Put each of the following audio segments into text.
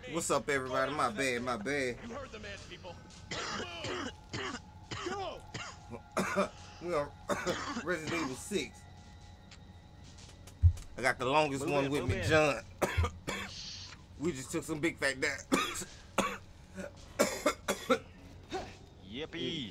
What's up, everybody? My bad, my bad. You heard the man, people. Go! We on Resident Evil 6. I got the longest one with me, John. We just took some big fat dance. Yippee!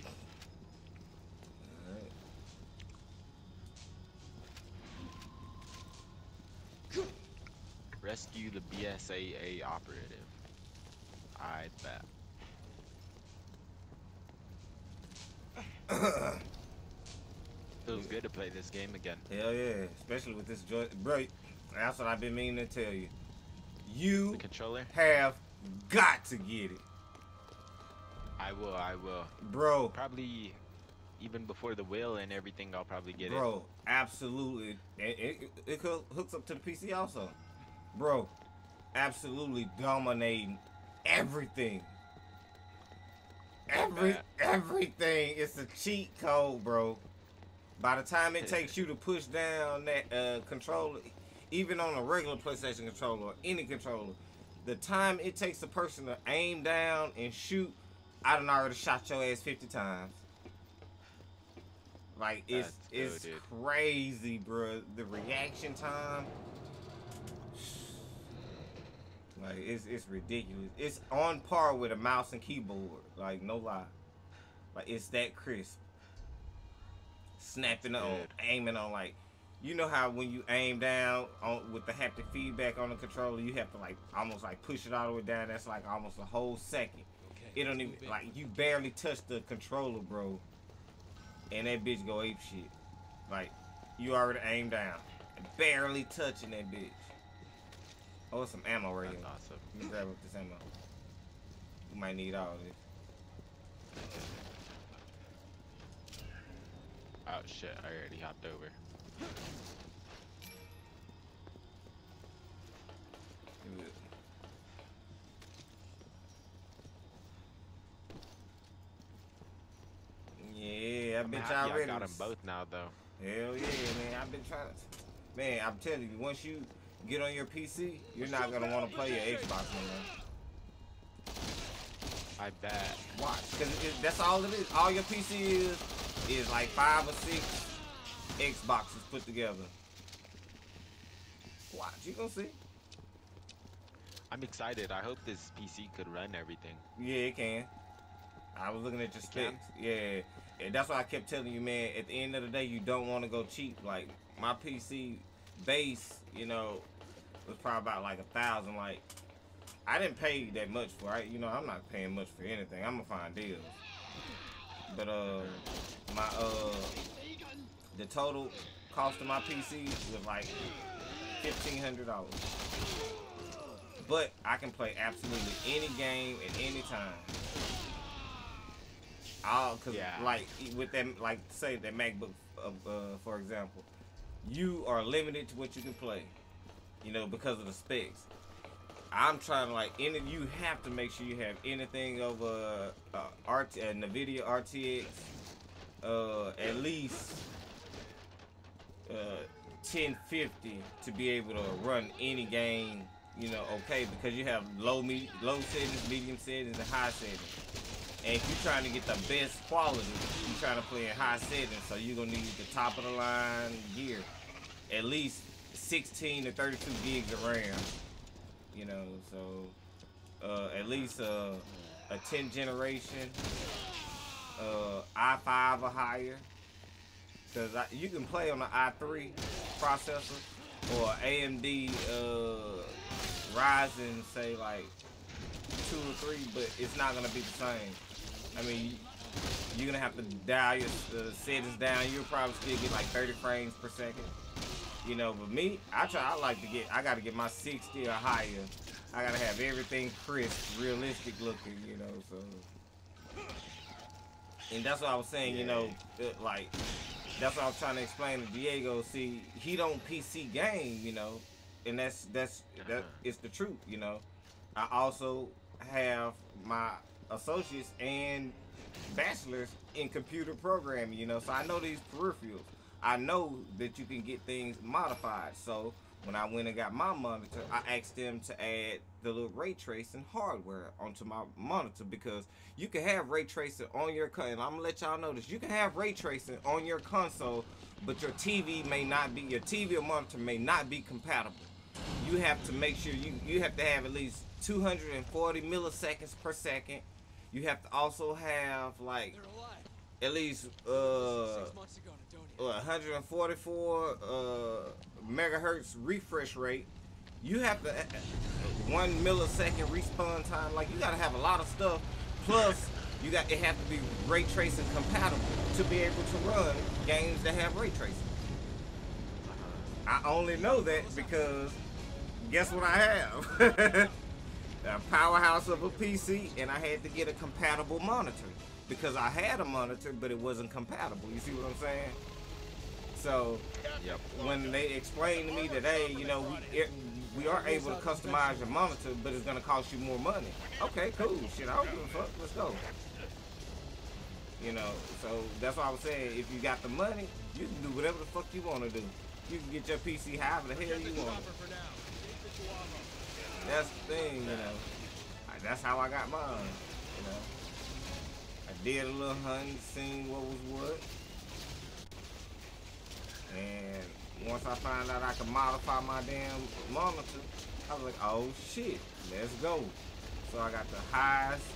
Rescue the BSAA operative. I bet. Feels good to play this game again. Hell yeah, especially with this joy, bro. That's what I've been meaning to tell you. You The controller? have got to get it, I will. bro. Probably even before the wheel and everything, I'll probably get it. Bro, absolutely. It hooks up to the PC also, bro. Absolutely dominating everything. Everything. It's a cheat code, bro. By the time it takes you to push down that controller, even on a regular PlayStation controller or any controller, the time it takes a person to aim down and shoot, I done already shot your ass 50 times. Like, it's crazy, bro. The reaction time, like, it's ridiculous. It's on par with a mouse and keyboard. Like, no lie. Like, it's that crisp. Snapping on, aiming on, like, you know how when you aim down on with the haptic feedback on the controller, you have to like almost like push it all the way down. That's like almost a whole second. Okay, it don't even like you barely touch the controller, bro, and that bitch go ape shit. Like you already aim down, barely touching that bitch. Oh, it's some ammo right here. Awesome. Let me grab up this ammo. We might need all this. Oh shit! I already hopped over. Yeah, I bet y'all ready. I got them both now, though. Hell yeah, man. I've been trying to. Man, I'm telling you, once you get on your PC, you're not gonna want to play your Xbox anymore. I bet. Watch, cause that's all it is. All your PC is like 5 or 6 Xboxes put together. Watch, you gonna see. I'm excited. I hope this PC could run everything. Yeah, it can. I was looking at your specs. Yeah, and that's why I kept telling you, man. At the end of the day, you don't want to go cheap. Like my PC base, you know, was probably about like 1,000. Like I didn't pay that much for it. You know, I'm not paying much for anything. I'm gonna find deals. But my the total cost of my PC was like $1,500. But I can play absolutely any game at any time. Cause like with that, like say that MacBook, for example, you are limited to what you can play, you know, because of the specs. I'm trying to you have to make sure you have anything over NVIDIA RTX, at least 1050 to be able to run any game, you know, okay, because you have low settings, medium settings, and high settings. And if you're trying to get the best quality, you're trying to play in high settings, so you're gonna need the top of the line gear, at least 16 to 32 gigs of RAM. You know, so at least a 10th generation, i5 or higher, because you can play on the i3 processor or AMD Ryzen, say like 2 or 3, but it's not gonna be the same. I mean, you're gonna have to dial your settings down. You'll probably still get like 30 frames per second. You know, but me, I gotta get my 60 or higher. I gotta have everything crisp, realistic looking, you know, so. And that's what I was saying, you know, like, that's what I was trying to explain to Diego. See, he don't PC game, you know, and that's it's the truth, you know. I also have my associates and bachelors in computer programming, you know, so I know these peripherals. I know that you can get things modified. So when I went and got my monitor, I asked them to add the little ray tracing hardware onto my monitor because you can have ray tracing on your and I'm gonna let y'all know this. You can have ray tracing on your console, but your TV may not be, your TV or monitor may not be compatible. You have to make sure you have to have at least 240 milliseconds per second. You have to also have like at least 144 megahertz refresh rate. You have to 1 millisecond respawn time. Like you gotta have a lot of stuff. Plus it have to be ray tracing compatible to be able to run games that have ray tracing. I only know that because guess what I have? A powerhouse of a PC, and I had to get a compatible monitor because I had a monitor, but it wasn't compatible. You see what I'm saying? So Yep. when they explained to me that, hey, you know, we are able to customize your monitor, but it's gonna cost you more money. Okay, cool. Shit, I don't give a fuck. Let's go. You know, so that's why I was saying, if you got the money, you can do whatever the fuck you want to do. You can get your PC however the hell you want. That's the thing, you know. That's how I got mine, you know. I did a little hunting, seen what was what. And once I found out I could modify my damn monitor, I was like, oh shit, let's go. So I got the highest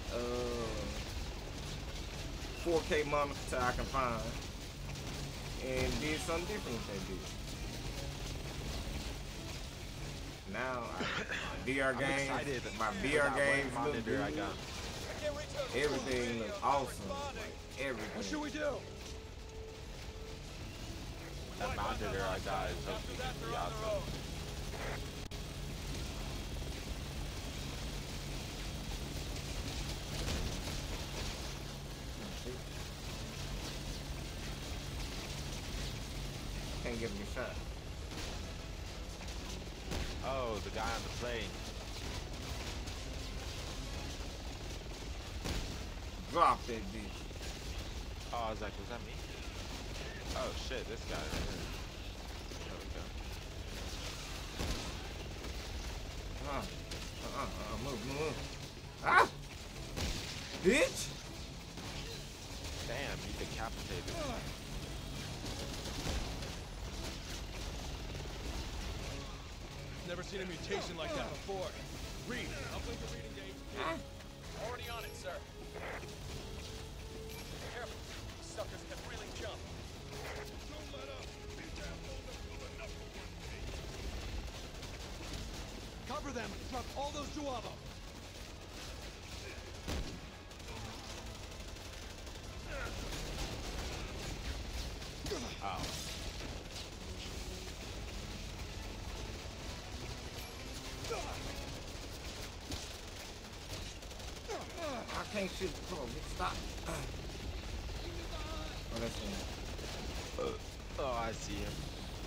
4K monitor I can find and did something different with that bitch. Now, VR games, my VR games look good. Everything looks awesome. Like, everything. What should we do? That monitor I got is hopefully gonna be awesome. Can't give me a shot. Oh, the guy on the plane. Drop that bitch. Oh, I was like, was that me? Oh shit, this guy right here. There we go. Move. Ah! Bitch! Damn, he decapitated me. Never seen a mutation like that before. Read. I'll play the reading game. Already on it, sir. Careful. These suckers can really jump. Don't let up. Cover them. Drop all those Juavo. Oh. I can't shoot. Come on, bitch, stop. Oh, that's him. Oh, I see him.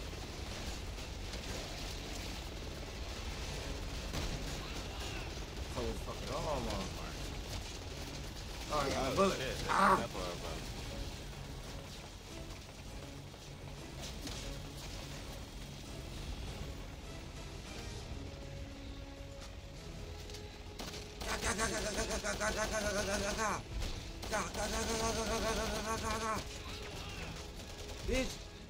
Oh, fucking arm on. Oh, yeah, Oh, bullet. shit, Ah! that's a couple of them. Bitch.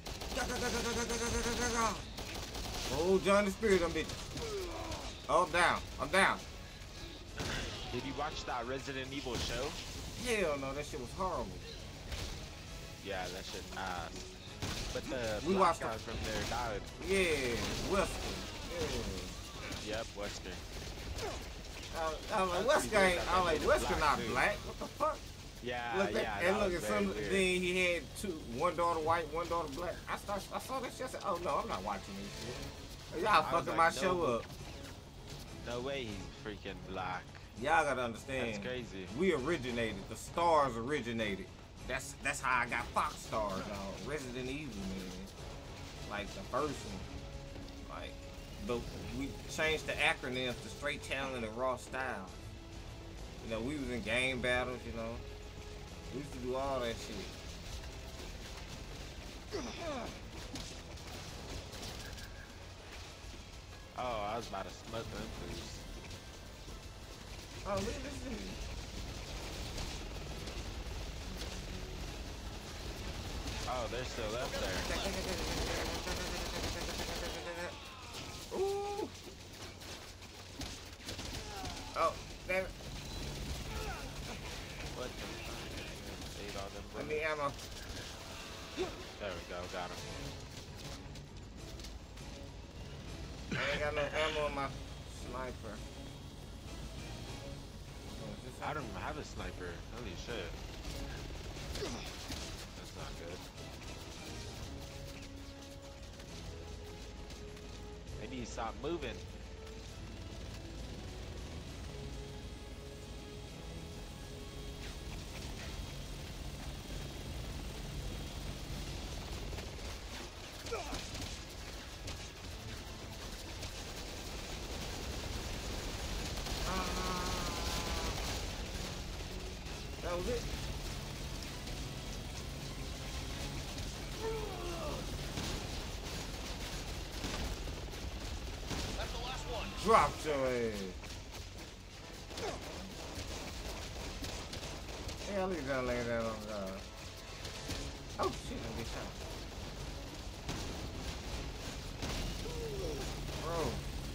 Oh, Johnny Spirit, them bitches. Oh, I'm down. Did you watch that Resident Evil show? Hell no, that shit was horrible. Yeah, that shit ass. But the We black watched guy it. from there died. Yeah, Western. Yeah. Yep, Western. I was like, Western not black. What the fuck? Yeah, Look, yeah. and that look was at very some. weird. Then he had one daughter white, one daughter black. I saw that shit. I said, oh no, I'm not watching this shit. Y'all I was fucking like, my no. show up. No way he's freaking black. Y'all gotta understand. That's crazy. We originated. The stars originated. That's how I got Fox stars on Resident Evil, man. Like the first one. Like, but we changed the acronyms to straight talent and raw style. You know, we was in game battles. You know, we used to do all that shit. was about to smoke them fools. Oh, look at this dude. Oh, they're still up there. Ooh. Oh, damn it. What the fuck? Ate all them I bullets. need ammo. There we go, got him. I ain't got no ammo on my sniper. Oh, is this I don't even have a sniper. Holy shit. That's not good. They need to stop moving. That was it. That's the last one. Dropped your ass. Yeah, look at that laying down on God. Oh shit, I'm getting shot. Bro.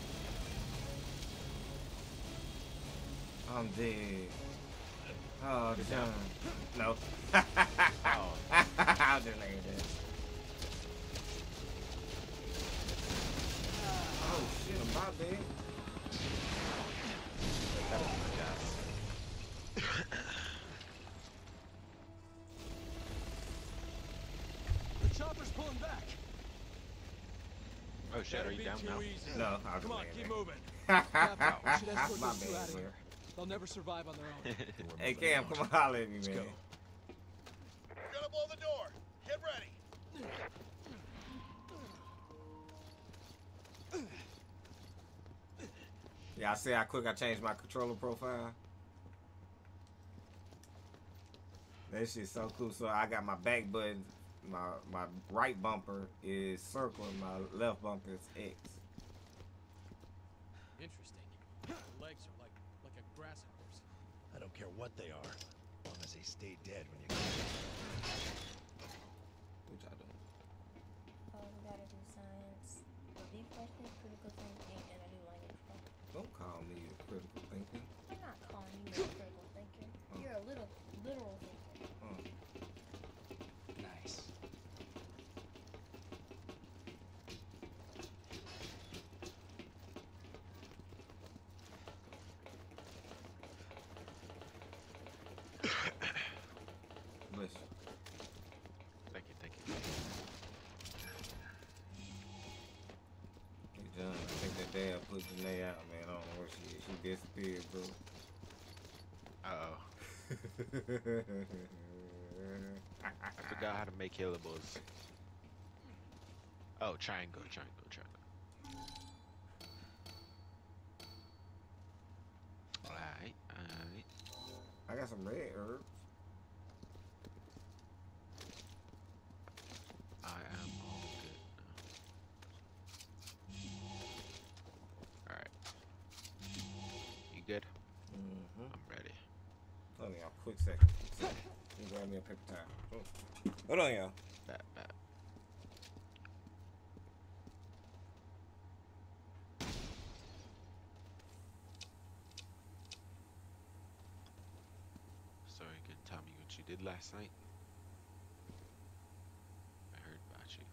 I'm dead. Oh, John. No. Oh. I'll just lay there. Oh shit, I'm about dead. That was my gas. The chopper's pulling back. Oh shit, are you down now? No, I'll just Come on, lay keep there. moving. My We should escort those two bad, out of bro. here. They'll never survive on their own. Hey Cam, come on, holler at me, man. Go. We're gonna blow the door. Get ready. Yeah, I see how quick I changed my controller profile. That shit's so cool. So I got my back button, my right bumper is circle, and my left bumper is X. Interesting. The legs are like a grasshopper's. I don't care what they are, as long as they stay dead when you kill them. What y'all doing? Oh, we gotta do science. The deep question, critical thinking, and a new language. Don't call me a critical thinker. I'm not calling you a critical thinker. You're a little literal thinker. Nice. Bless you. Thank you, thank you. Hey John, I think that dad put Janae out, man. I don't know where she is. She disappeared, bro. Uh-oh. I forgot how to make healables. Oh, triangle, triangle, triangle. Alright, alright. I got some red herbs. I am all good. Alright. You good? Mm-hmm. I'm ready. Hold on, y'all. Quick second. Let me grab me a paper towel. Oh. Hold on, y'all. Bet, bet. Sorry, you can tell me what you did last night? I heard about you.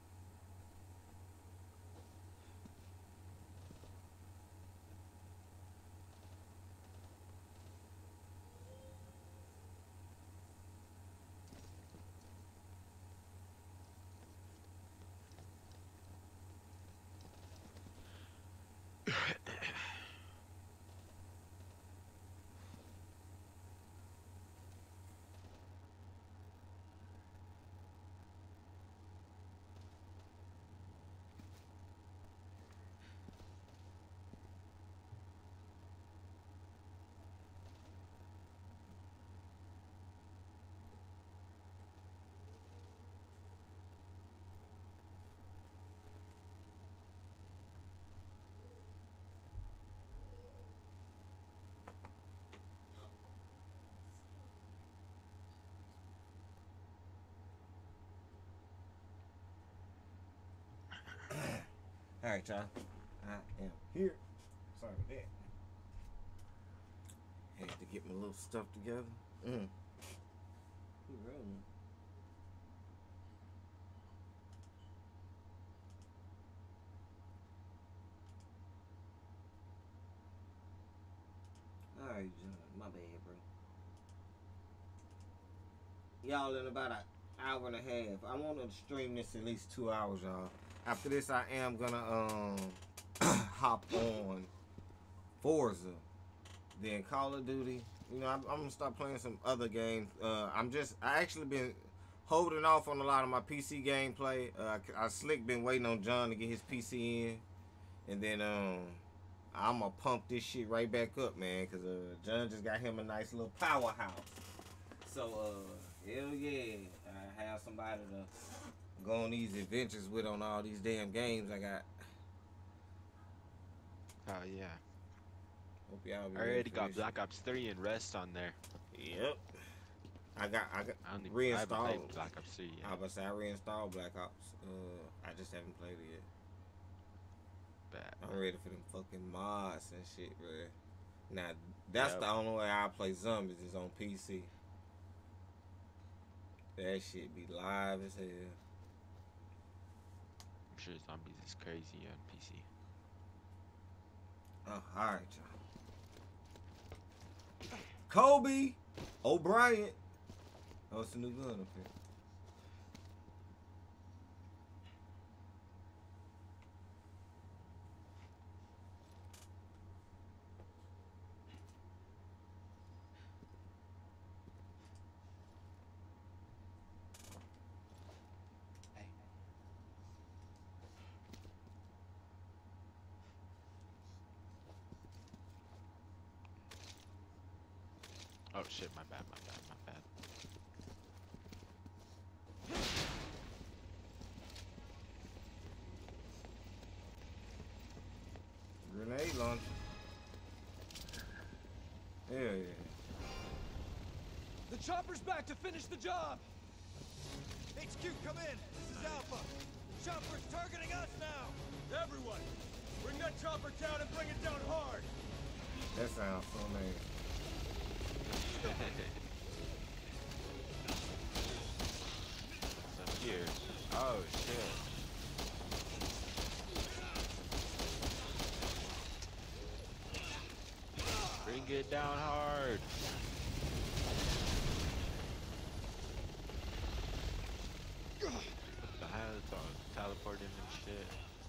Alright, y'all. I am here. Sorry about that. Had to get my little stuff together. Who rolling? Alright, John. My bad, bro. Y'all in about an hour and a half. I want to stream this at least 2 hours, y'all. After this, I am gonna hop on Forza, then Call of Duty. You know, I'm gonna start playing some other games. I actually been holding off on a lot of my PC gameplay. I slick been waiting on John to get his PC in, and then I'm gonna pump this shit right back up, man, cause John just got him a nice little powerhouse. So hell yeah, I have somebody to go on these adventures with on all these damn games I got. Oh yeah. Hope y'all be I already got this Black Ops 3 and Rest on there. shit. Yep. I got I haven't reinstalled. played Black Ops 3 yet. I was say I reinstalled Black Ops. I just haven't played it yet. Bad. I'm ready for them fucking mods and shit, bro. Now that's Yep. the only way I play zombies is on PC. That shit be live as hell. I'm sure Zombies is crazy on PC. Oh, alright, y'all. Kobe O'Brien. Oh, it's a new gun up here. Oh shit, my bad. Grenade launcher. Hell yeah. The chopper's back to finish the job! HQ, come in. This is Alpha. Chopper's targeting us now. Everyone, bring that chopper down and bring it down hard! That sounds so nice. So here. Oh shit. Bring it down hard. What the hell? It's all teleporting and shit.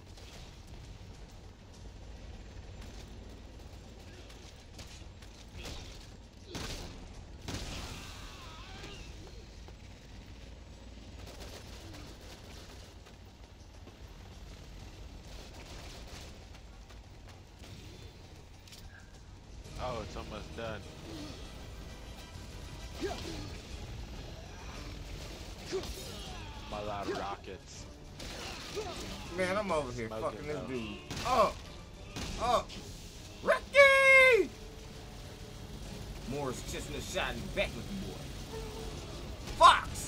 Oh, it's almost done. My lot of rockets. Man, I'm over here Smoking fucking this though. dude. Oh! Ricky! Morris Chestnut shot in the back with the boy. Fox!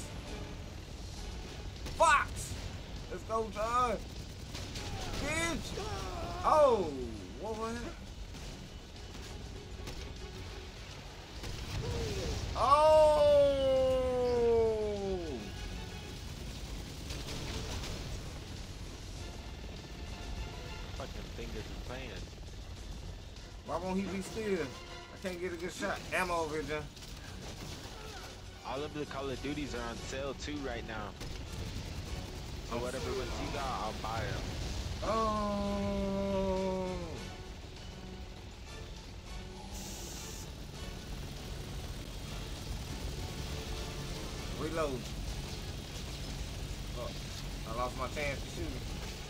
Fox! Let's go, John! Bitch! Oh! What was that? Oh! Fucking fingers and playing. Why won't he be still? I can't get a good shot. Ammo over here, John. All of the Call of Duties are on sale too right now. So whatever ones you got, I'll buy them. Oh! Reload. Oh, I lost my chance to shoot him.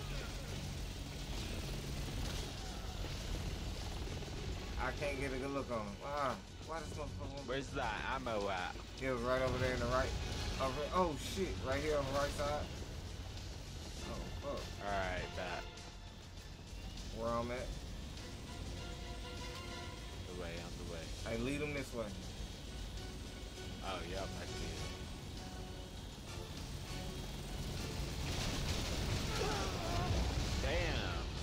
I can't get a good look on him. Why this motherfucker? Where's that ammo at? It was right over there in the right. Oh shit! Right here on the right side. Oh fuck. Alright, that. Where I'm at? The way, on the way. Hey, lead him this way. Oh, yep, I see it. Damn.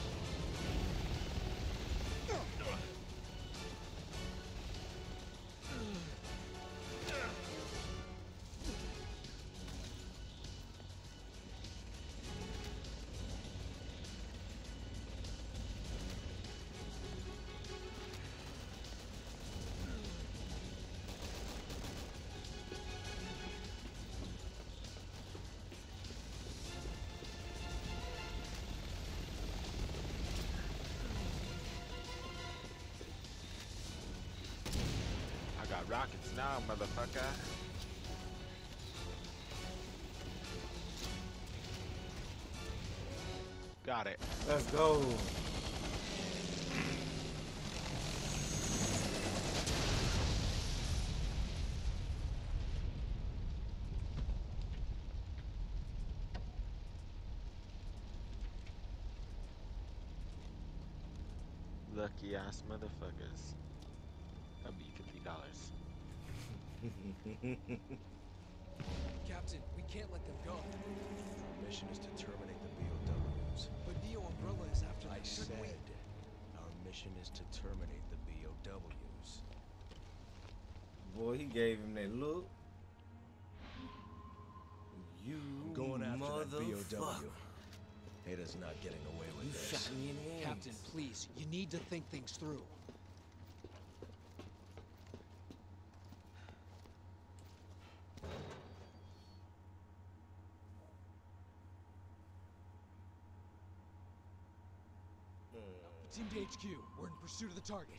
rockets now, motherfucker. Got it. Let's go. Lucky ass motherfuckers. That'll be $50. Captain, we can't let them go. Our mission is to terminate the BOWs. But Neo Umbrella is after them. I said our mission is to terminate the BOWs. Boy, he gave him that look. You I'm going after that motherfucker. BOW. Ada's not getting away with You this. shot me in the ass. Captain, please, you need to think things through. Team to HQ. We're in pursuit of the target.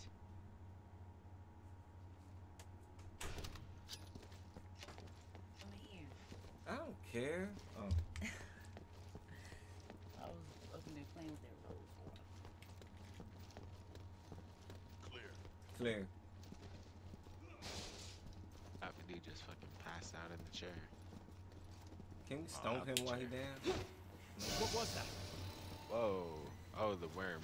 Over here. I don't care. Oh. I was up in there playing with that rose water. Clear. That dude just fucking passed out in the chair. Can we stomp him while he down? What was that? Whoa. Oh, the worm.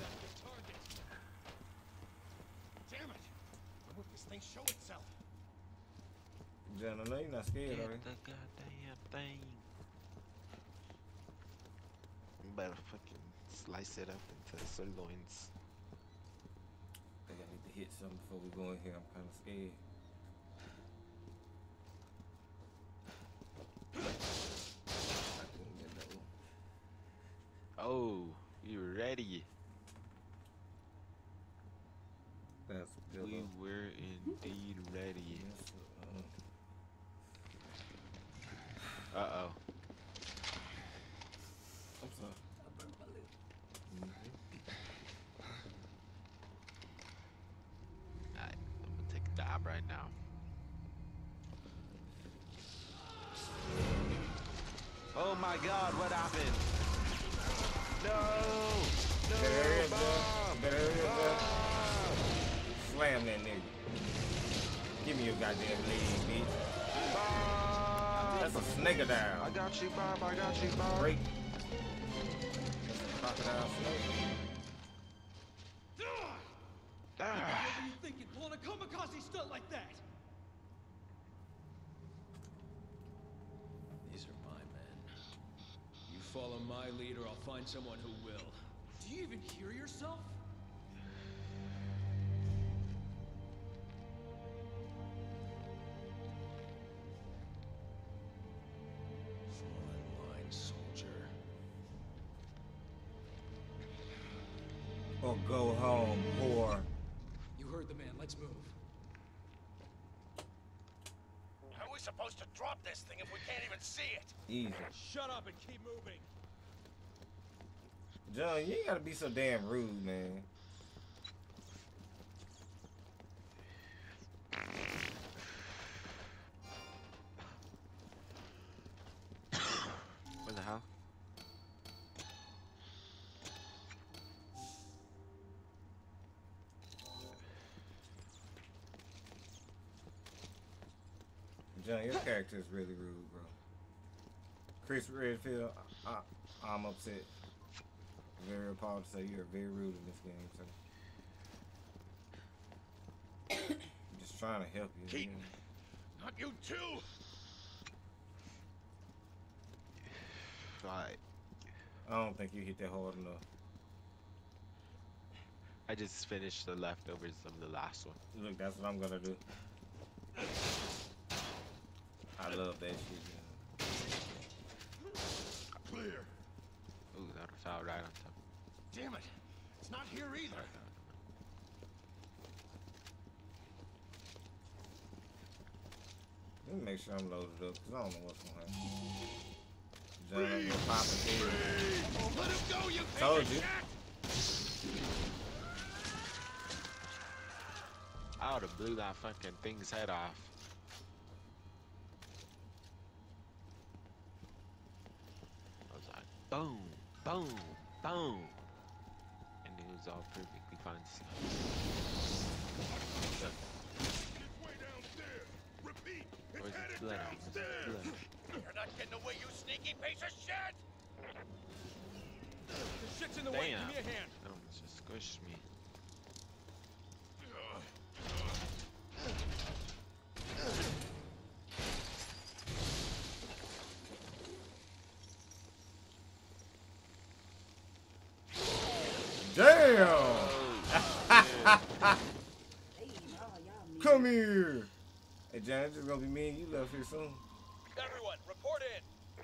Damn it! I hope this thing show itself. John, I know you're not scared, Get are you? the goddamn thing. You better fucking slice it up into sirloins. I think I need to hit something before we go in here. I'm kind of scared. I couldn't get that one. Oh, you ready? That's good. We were indeed ready. Yes, Uh-oh. I'm sorry. Alright, I'm gonna take a dab right now. Oh my god, what happened? No! No! Better hurry up, Bob! John. Better hurry up, John. Bob! Slam that nigga. Give me your goddamn leg, bitch. Bob! That's a snake down. I got you, Bob. I got you, Bob. Break. That's a crocodile snake. Ah. What were you thinking, pulling a kamikaze stunt like that? These are my men. You follow my lead or I'll find someone who will. Do you even hear yourself? Fall in line, soldier. Or go home, whore. You heard the man, let's move. How are we supposed to drop this thing if we can't even see it? Easy. Shut up and keep moving. John, you ain't gotta be so damn rude, man. What the hell? John, your character is really rude, bro. Chris Redfield, I'm upset. Very appalled to say you're very rude in this game, so. I'm just trying to help you. Keaton. Man. Not you too! Right. I don't think you hit that hard enough. I just finished the leftovers of the last one. Look, that's what I'm gonna do. I love that shit, man. Clear. Ooh, that fell right on top. Damn it. It's not here either. Let me make sure I'm loaded up, because I don't know what's gonna happen. John, I'm gonna pop a kid. Let him go, you Told piece you. of shit! Oh, would have blew that fucking thing's head off. I was like, boom, boom, boom. And it was all perfectly fine. Where's the blood? You're not getting away, you sneaky piece of shit! The shit's in the way. Damn. Give me a hand. That almost just squished me. Damn! Come here! Hey, John, it's just gonna be me and you left here soon. Everyone, report in!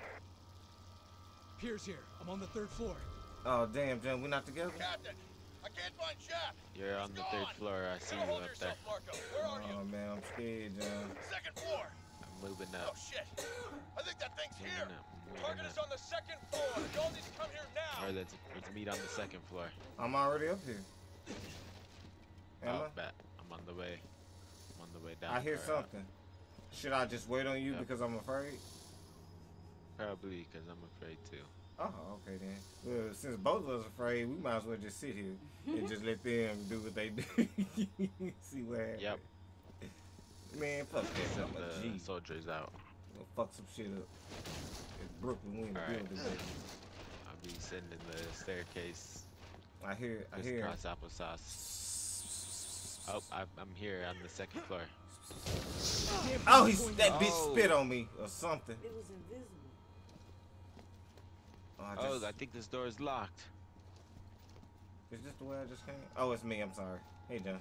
Pier's here. I'm on the 3rd floor. Oh, damn, John, we're not together? Captain, I can't find Shaft! You're on the 3rd floor. I see you Hold up there. yourself, Marco. Where are you? Oh, man, I'm scared, John. 2nd floor! I'm moving Oh up. shit! I think that thing's here! Moving up. Target is on the 2nd floor! Y'all need to come here now! Alright, let's meet on the 2nd floor. I'm already up here. Am Oh, I? bet. I'm on the way. I'm on the way down. I hear Or, something. Should I just wait on you Yep. because I'm afraid? Probably, because I'm afraid too. Oh, okay then. Well, since both of us are afraid, we might as well just sit here and just let them do what they do. See what happens. Yep. Man, fuck that. Send I'm a the G. soldiers out. We'll fuck some shit up. It's Brooklyn, we in the Alright. building. I'll be sending the staircase. I hear. Crisscross applesauce. Oh, I'm here on the 2nd floor. Oh, that bitch Oh. spit on me or something. It was invisible. Oh, I think this door is locked. Is this the way I just came? Oh, it's me. I'm sorry. Hey, John.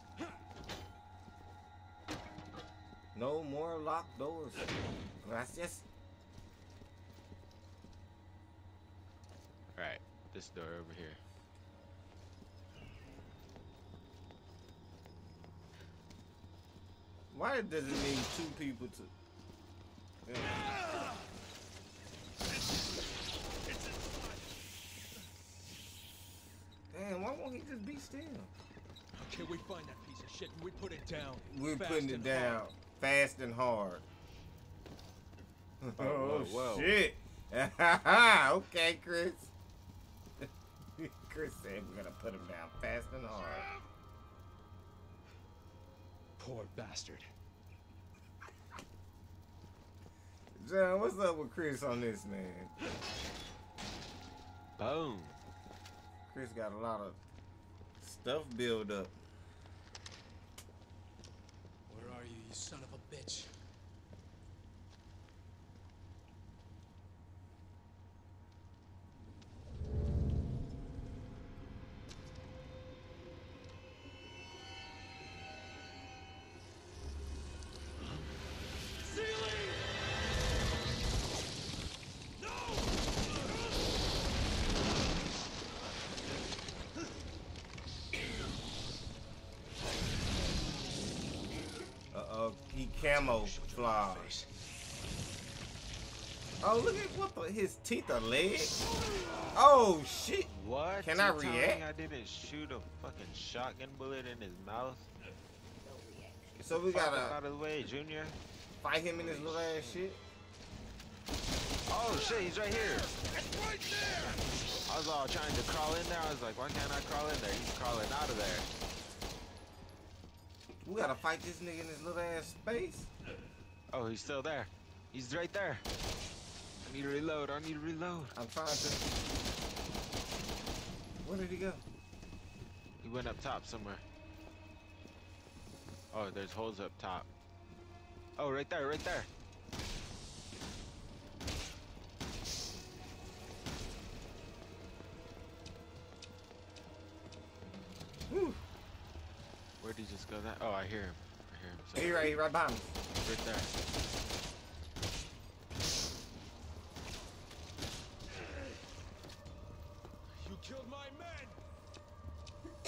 No more locked doors. Gracias. Alright, this door over here. Why does it need 2 people to? Yeah. Damn, why won't he just be still? Okay, we find that piece of shit and we put it down. We're Fast putting it and down hard. fast and hard. whoa, whoa. Shit. Okay, Chris. Chris said we're gonna put him down fast and hard. Poor bastard. John, what's up with Chris on this, man? Boom. Chris got a lot of stuff built up. Where are you, you son of a bitch? He camouflage. Oh, look at what his teeth are legs. Oh shit! What? Can You I telling me react? I didn't shoot a fucking shotgun bullet in his mouth? So we Fuck up gotta out of the way, Junior. fight him in his little ass shit. Oh shit, he's right here. I was all trying to crawl in there. I was like, why can't I crawl in there? He's crawling out of there. We gotta fight this nigga in his little ass space. Oh, he's still there. He's right there. I need to reload. I need to reload. I'm trying to. Where did he go? He went up top somewhere. Oh, there's holes up top. Oh, right there, right there. Whew. Where'd he just go? That? Oh, I hear him. I hear him. So He right behind me. right there. You killed my men!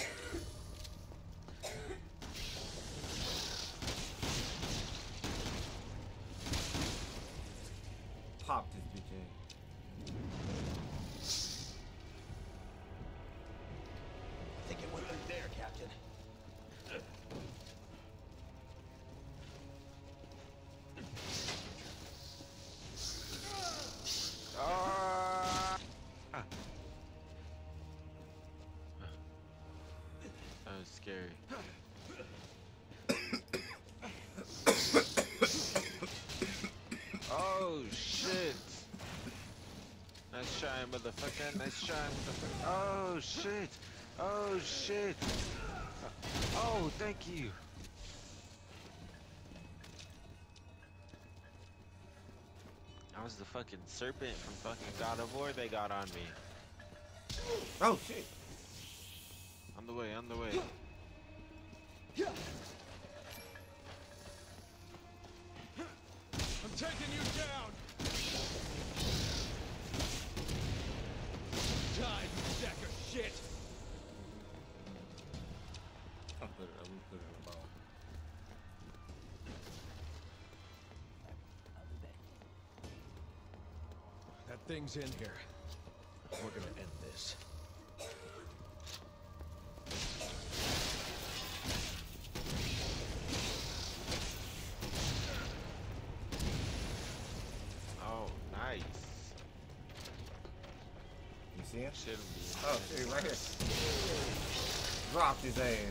Pop this bitch ass. I think it went through there, Captain. was scary. Oh shit! Nice try, motherfucker. Nice try, motherfucker. Oh shit! Oh shit! Oh, thank you. That was the fucking serpent from fucking God of War they got on me. Oh shit! On the way, on the way. I'm taking you down! Die, you sack of shit! I'm gonna put it in the ball. That thing's in here. We're gonna end this. Oh, nice. You see him? Shouldn't be. Oh shit, right here. Dropped his ass.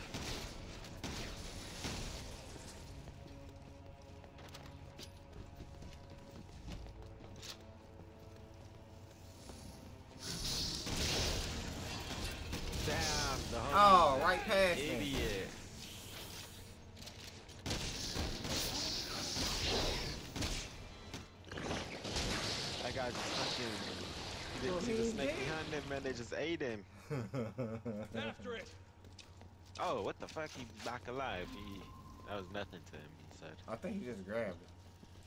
Damn, the homie. Oh, right past him. Idiot. I got fucking. He didn't see the snake behind him, man. They just ate him. After it! Oh, what the fuck? He's back alive. That was nothing to him, he said. I think he just grabbed it.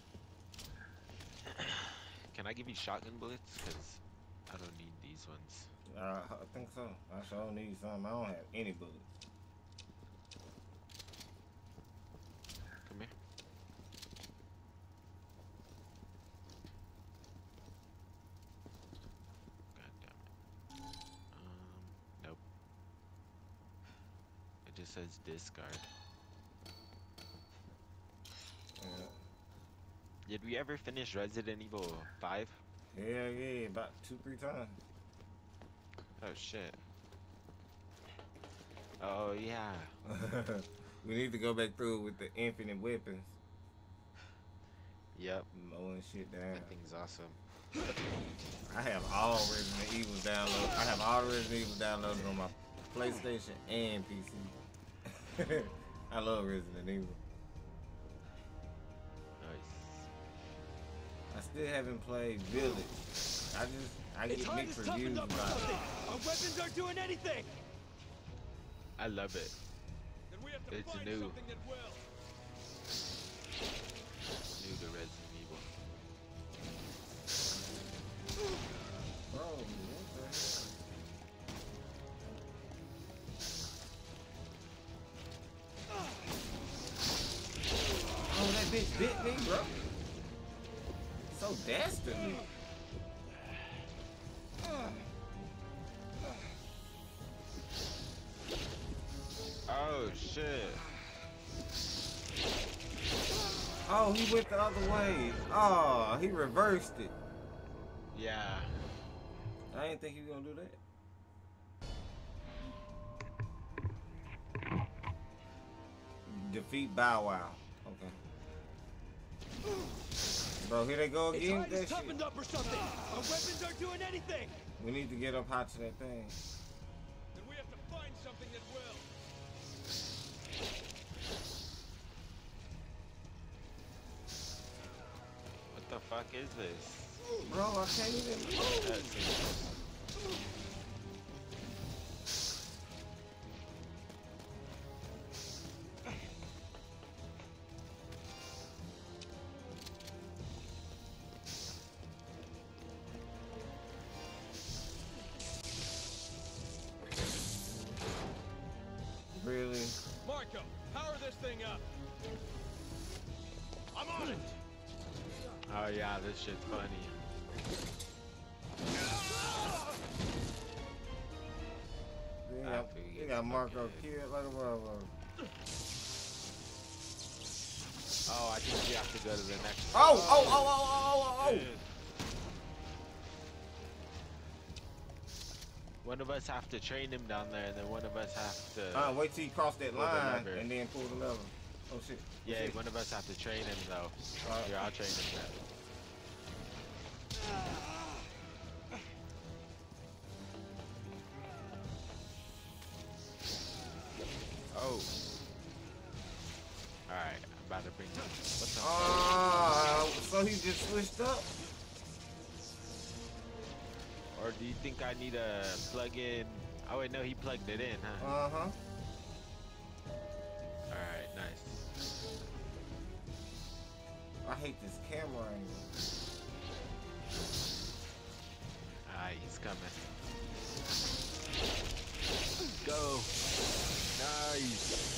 Can I give you shotgun bullets? Because I don't need these ones. I think so. I sure need some. I don't have any bullets. Come here. God damn it. Nope. It just says discard. Yeah. Did we ever finish Resident Evil 5? Hell yeah, about 2-3 times. Oh shit. Oh yeah. We need to go back through it with the infinite weapons. Yep. Mowing shit down. That thing's awesome. I have all Resident Evil downloaded. I have all Resident Evil downloaded on my PlayStation and PC. I love Resident Evil. Nice. I still haven't played Village. I It's get hard mixed as reviews toughened up or about something! it. Our weapons aren't doing anything! I love it. Then we have to It's find new. something that will. New to Resident Evil. Bro, what the hell? Oh, that bitch bit me, bro. So dastardly. Oh shit. Oh, he went the other way. Oh, he reversed it. Yeah. I didn't think he was gonna do that. Defeat Bow Wow. Okay. Bro, here they go It's again hard with as that toughened shit. up or something! Our weapons aren't doing anything! We need to get up high to that thing. Then we have to find something that will. What the fuck is this? Bro, I can't even move. That's Really? Marco, power this thing up! I'm on it! Oh yeah, this shit's funny. They got Marco killed like a motherfucker. Oh, I think we have to go to the next Oh! Dude. One of us have to train him down there, and then one of us have to. Wait till you cross that Pull the line lever. and then pull the lever. Oh shit. Oh, Yeah, shit. one of us have to train him though. Here, I'll train him now. Oh. Alright, I'm about to bring him. What the So he just switched up? Or do you think I need to plug in? Oh wait, no, he plugged it in, huh? Uh-huh. Alright, nice. I hate this camera angle. Alright, he's coming. Go. Nice.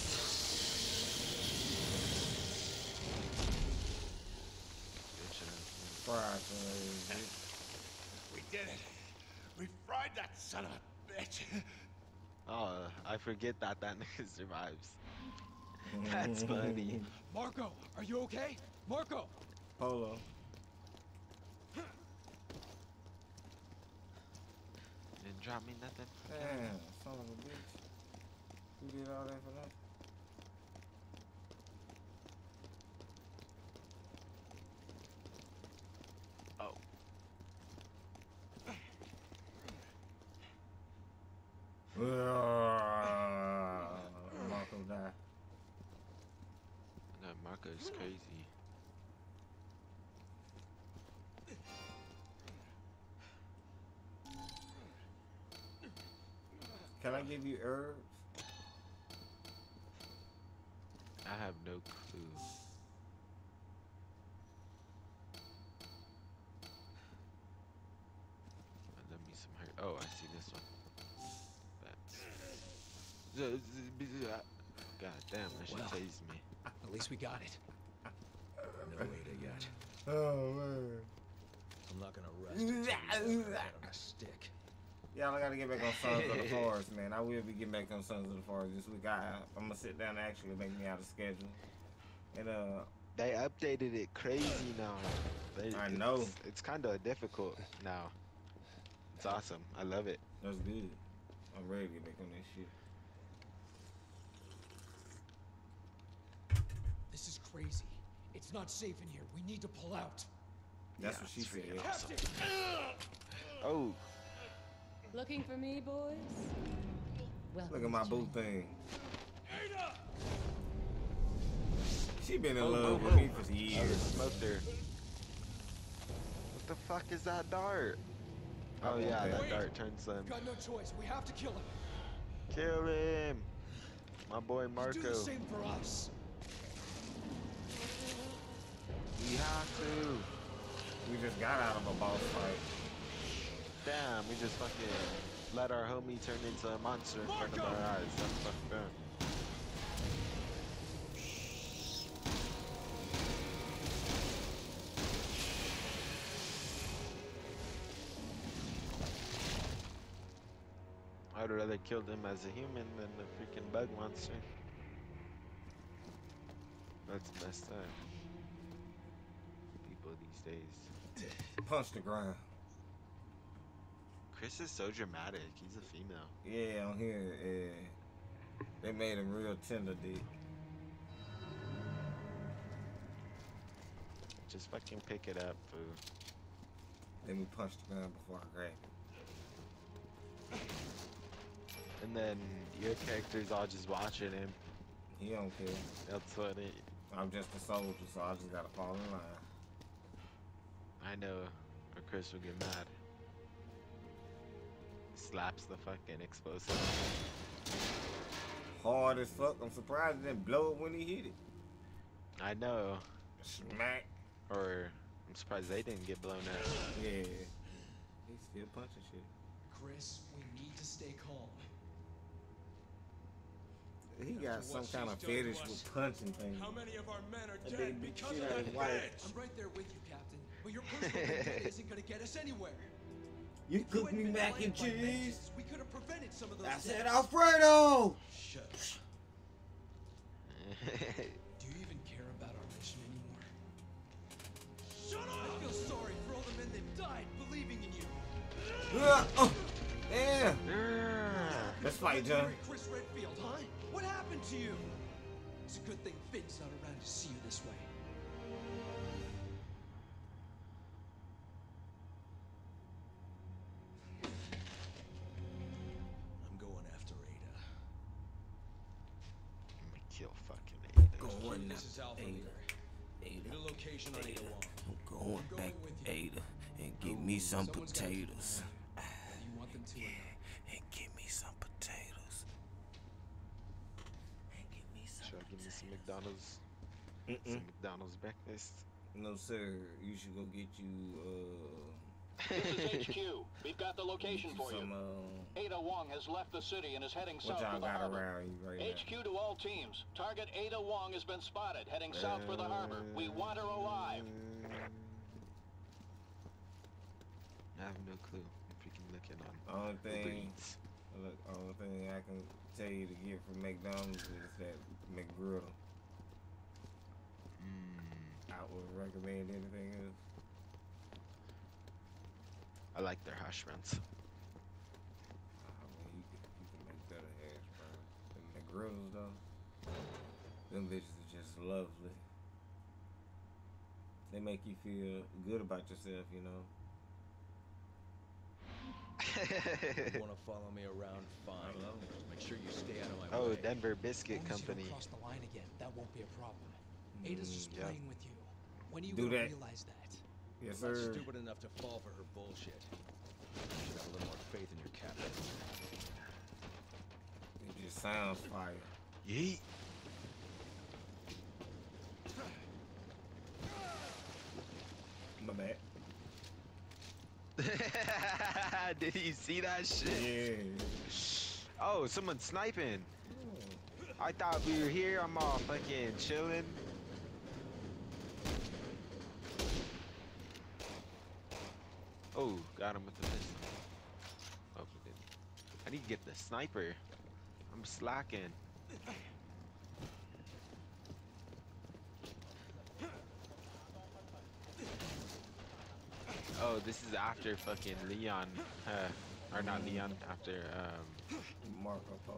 We did it. We fried that son of a bitch. Oh, I forget that nigga survives. That's funny. Marco, are you okay? Marco! Polo. Didn't drop me nothing. Damn, son of a bitch. You did all that for that? Oh. Marco died. No, Marco's crazy. Can I give you herbs? I have no clue. Let me some herb. Oh, I see this one. God damn, that shit Well. tased me. At least we got it. No Ada yet. Oh, man. I'm not gonna rest until we get on a stick. Y'all, I gotta get back on Sons of the Forest, man. I will be getting back on Sons of the Forest this week. I'm gonna sit down and actually make me out a schedule. And, They updated it crazy now. I know. It's kind of difficult now. It's awesome. I love it. that's good. I'm ready to get back on that shit. This is crazy. It's not safe in here. We need to pull out. That's Yeah, what she it's said. freaking Captain! Oh, Looking for me, boys? Welcome Look at my to boo join- thing. She been in Oh, love oh, with oh. me for I just years. smoked her. What the fuck is that dart? Oh yeah, that Wait. dart turns them. Got no choice. We have to kill him. Kill him! My boy Do the Marco. same for us. We have to. We just got out of a boss fight. Damn, we just fucking let our homie turn into a monster in front of Marco! our eyes. That's fucked up. I'd rather kill him as a human than the freaking bug monster. That's messed up. People these days. Punch the ground. Chris is so dramatic. He's a female. Yeah, on here, they made him real tender, dick. Just fucking pick it up, fool. Let me punch the ground before I grab it. And then your character's all just watching him. He don't care. That's what it. I'm just a soldier, so I just gotta fall in line. I know. Or Chris will get mad. Slaps the fucking explosive. Hard as fuck. I'm surprised it didn't blow it when he hit it. I know. Smack. Or I'm surprised they didn't get blown up. Yeah. He's still punching shit. Chris, we need to stay calm. He got some kind of fetish with punching things. How many of our men are That dead big because shit of out that his wife. bitch? I'm right there with you, Captain. But your personal vendetta isn't gonna get us anywhere. You If you cook hadn't me been mac and blinded by cheese. vengeance, we could have prevented some of those I said deaths. Alfredo. Shut up. Do you even care about our mission anymore? Shut up! I feel sorry for all the men that died believing in you. Damn. fight, John. Legendary Chris Redfield, huh? What happened to you? It's a good thing Finn's not around to see you this way. I'm going after Ada. I'm gonna kill fucking Ada. Going This is Alpha Ada. Leader. Ada. Get a location on Ada Wong. I'm going back to Ada and get me some Someone's gotta keep potatoes. Whether you want them to or not. And get me some potatoes. And get me some Should I give me some McDonald's? Mm-mm. Some McDonald's breakfast? No, sir. You should go get you, This is HQ. We've got the location for you. some, Ada Wong has left the city and is heading what south y'all for the got harbor. around you right now? HQ to all teams. Target Ada Wong has been spotted, heading south for the harbor. We want her alive. I have no clue if we can look in on Only Uber thing, Eats. look, only thing I can tell you to get from McDonald's is that McGriddle. I would recommend anything else. I like their hash browns. I mean, you can make better hash browns. The McGriddles though, them bitches are just lovely. They make you feel good about yourself, you know. You want to follow me around? Fine. Hello. Just make sure you stay out of my Oh, way. Denver Biscuit As long as you Company. don't cross the line again, that won't be a problem. Ada's just yeah. playing with you. When are you Do gonna that. realize that? Yes, I'm not sir. stupid enough to fall for her bullshit. You should have a little more faith in your captain. It just sounds fire. Yeet. My bad. Did you see that shit? Yeah. Oh, someone's sniping. I thought we were here. I'm all fucking chilling. Oh, got him with the pistol. Oh, we didn't. I need to get the sniper. I'm slacking. Oh, this is after fucking Leon. Or not Leon, after, Marco Polo.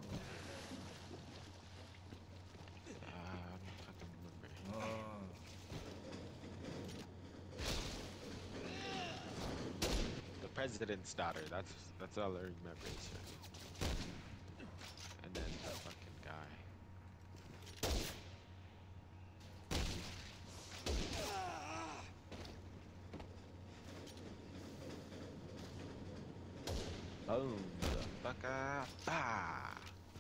I don't fucking remember. The president's daughter. That's all I remember. So. And then the fucking guy. Boom, motherfucker. Bah.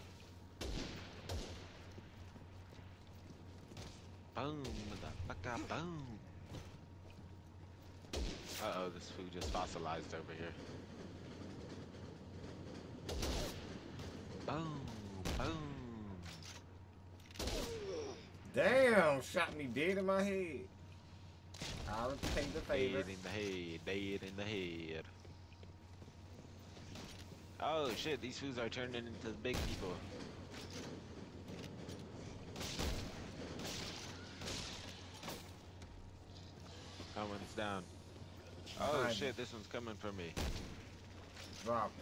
Boom, motherfucker. Boom. Uh-oh, this food just fossilized over here. Boom, boom. Damn, shot me dead in my head. I'll take the favor. Dead in the head, dead in the head. Oh shit, these fools are turning into the big people. That one's down. Oh Behind shit, this one's coming for me. Drop.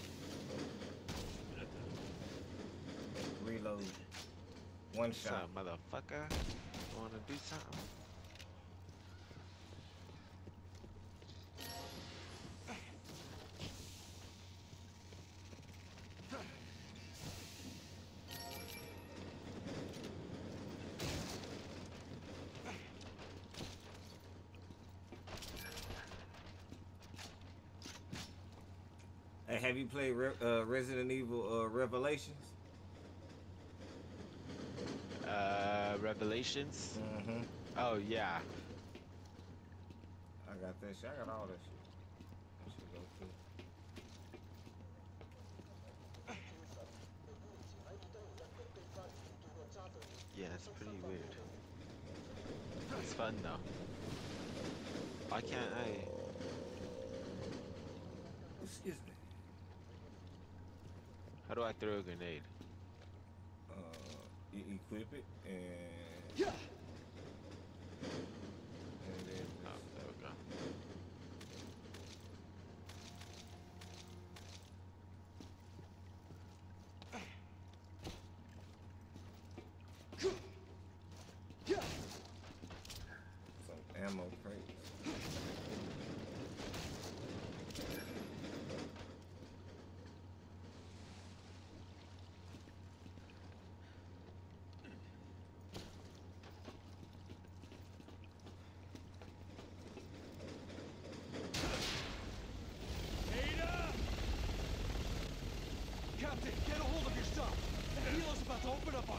Reload. One What's shot. up, motherfucker? Wanna do something? Hey, have you played Resident Evil Revelations? Revelations? Mm-hmm. Oh yeah. I got that shit. I got all that shit. That shit go too. Yeah, it's pretty weird. It's fun though. Why can't I? Excuse me. How do I throw a grenade? You equip it and Yeah. then Oh, there we go.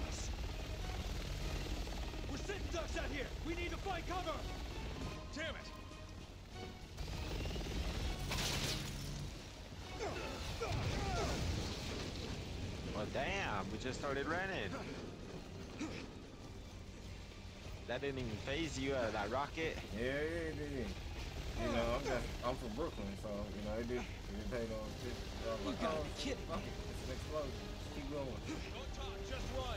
us. We're sitting ducks out here. We need to find cover. Damn it. Well, damn, we just started running. That didn't even phase you, that rocket. Yeah, it did. You know, I'm from Brooklyn, so you know it did take no shit. So I'm You like, gotta oh, be kidding fuck me. it, it's an explosion. Just keep going. Don't talk, just run.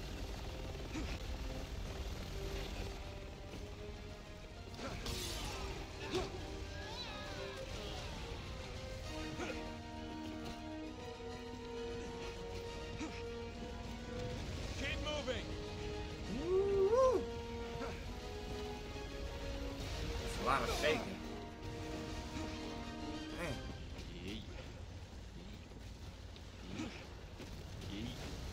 Keep moving. Woo! It's a lot of shaking. Man. Yeet. Yeet.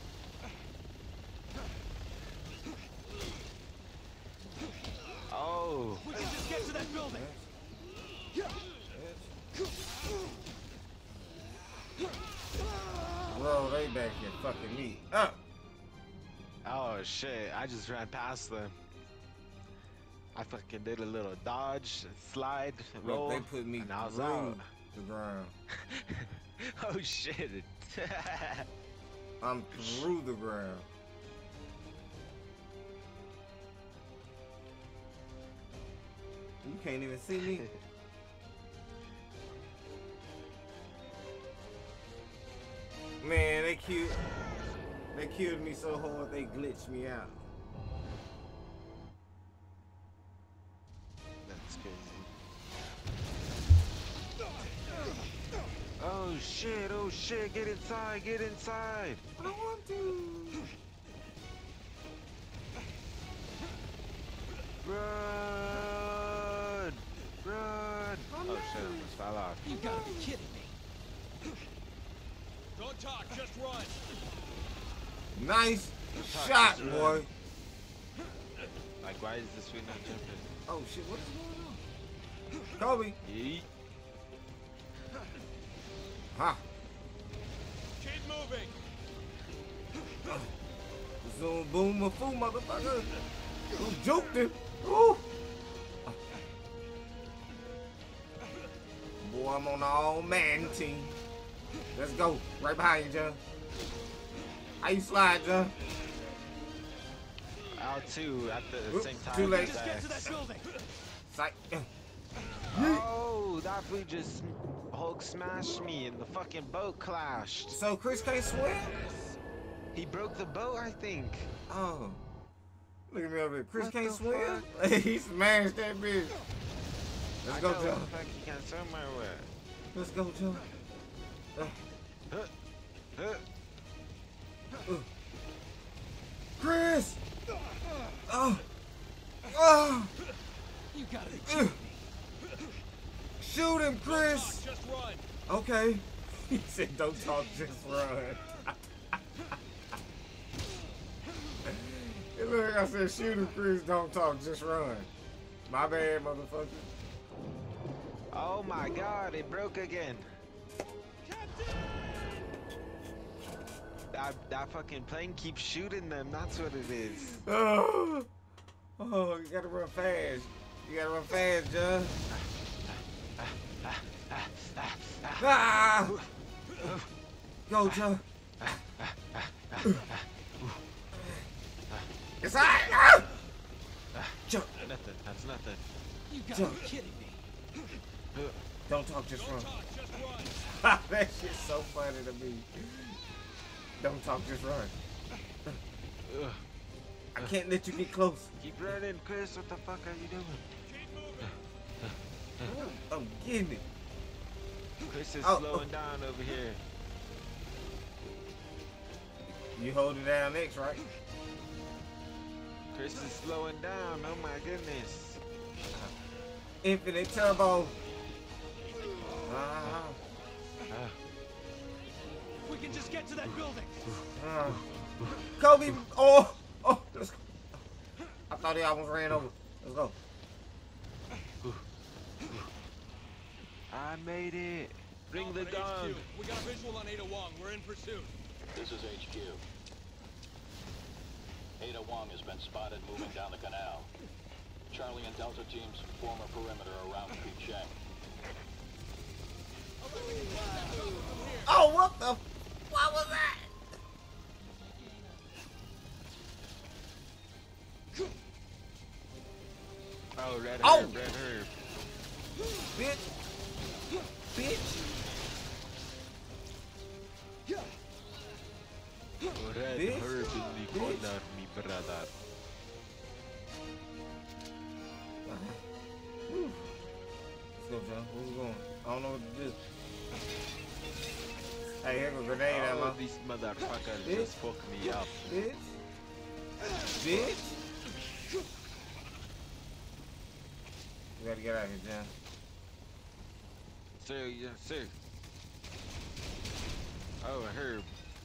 Oh. We can just get to that building. Bro, they back here fucking me up. Oh shit, I just ran past them. I fucking did a little dodge, slide, roll, Look, they put me and I was through out. the ground. Oh shit. I'm through the ground. You can't even see me. Man, they killed me so hard they glitched me out. That's crazy. Oh shit, get inside, get inside. I don't want to. Run! Run! Oh shit, I almost fell off. You gotta be kidding me. Don't talk, just run. Nice Talk, shot, just boy. run. Like, why is this one not jumping? Oh shit, what is going on? Kobe. Yeet. Ha. Keep moving. Zoom boom a fool, motherfucker. Who juked him? Ooh. Boy, I'm on the all-man team. Let's go. Right behind you, John. How you slide, John? Out two at the Oop, same time. too late. Just get to that building. Psych. Oh, that fool just Hulk smashed me and the fucking boat clashed. So Chris can't swim? He broke the boat, I think. Oh. Look at me over here. Chris What can't the swim? He smashed that bitch. Let's I go, know what John. the fuck he can't swim my way. Let's go, John. Huh. Huh. Chris! Oh! Oh! You gotta be kidding me. Shoot him, Chris! Just run. Okay. He said, don't talk, just run. It look like I said, shoot him, Chris, don't talk, just run. My bad, motherfucker. Oh my god, it broke again. That fucking plane keeps shooting them, that's what it is. Oh, you gotta run fast. You gotta run fast, John. Ah! Go, John. It's hot! Ah! Jump. Nothing, that's nothing. You gotta be kidding me. Don't talk, just run. Talk, just run. That shit's so funny to me. Don't talk, just run. Ugh. I can't let you get close. Keep running, Chris, what the fuck are you doing? Keep moving. I'm getting it. Chris is Oh, slowing down over here. You holding down X, right? Chris is slowing down, oh my goodness. Infinite turbo. Ah, We can just get to that building. ah. Kobe. Oh, let's go. I thought he almost ran over. Let's go. I made it. Bring the gun. HQ. We got a visual on Ada Wong. We're in pursuit. This is HQ. Wong has been spotted moving down the canal. Charlie and Delta teams form a perimeter around Picheng. Oh, what the? What was that? Oh, red Oh! herb, red herb. Bitch. Bitch. Red Bitch. herb in the corner, me brother. Let's go, John. Where you going? I don't know what to do. Hey, here go grenade Oh, ammo. these motherfuckers Bitch. just fuck me up. Bitch. Bitch. We gotta get out of here, John. Sir, yes, sir. Oh, a herb.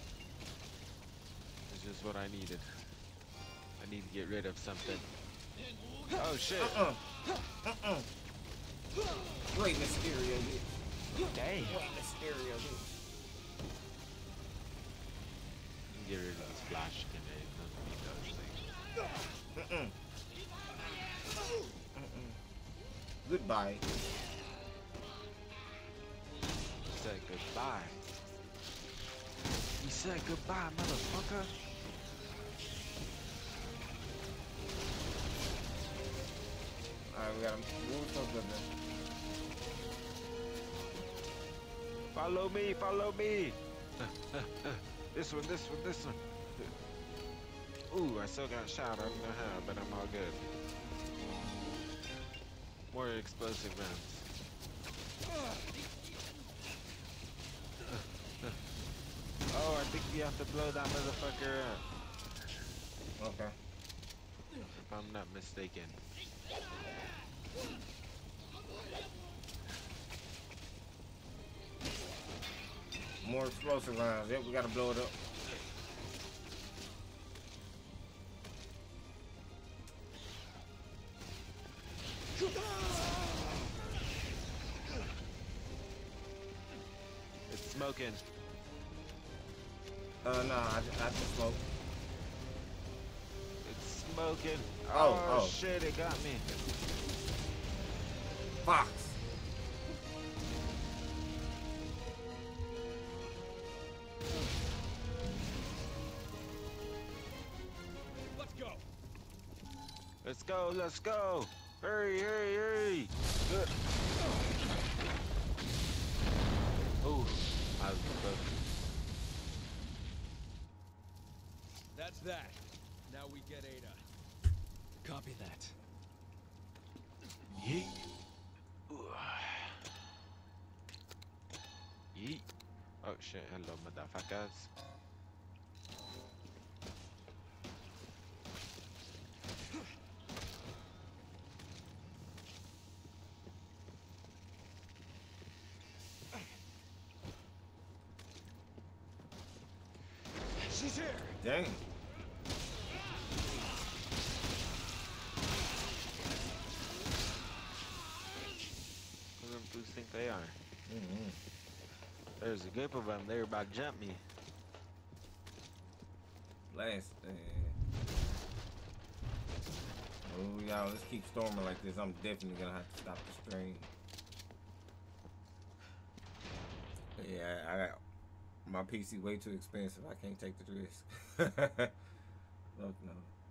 It's just what I needed. I need to get rid of something. Oh, shit. Great Mysterio, bitch. Dang. Great Mysterio, bitch. Get rid of this flash grenade. Doesn't mean those things. Goodbye. He said goodbye. He said goodbye, motherfucker. Alright, we gotta move so good then. Follow me, follow me. This one, this one, this one. Ooh, I still got shot. I don't know how, but I'm all good. More explosive rounds. Oh, I think we have to blow that motherfucker up. Okay. If I'm not mistaken. More explosive rounds. Yep, we gotta blow it up. It's smoking. No, I just smoked. It's smoking. Oh, oh. Shit, it got me. Fox. Let's go. Let's go, let's go. Hurry, hurry, hurry. Good. Ooh, I was close. That's that. Now we get Ada. Copy that. Yeet. Ooh. Yeet. Oh shit, hello motherfuckers. She's here. Dang. Who them fools think they are? Mm-hmm. There's a group of them, they're about to jump me. Last oh, y'all, let's keep storming like this. I'm definitely gonna have to stop the stream. Yeah, I got my PC way too expensive. I can't take the risk. Look, no.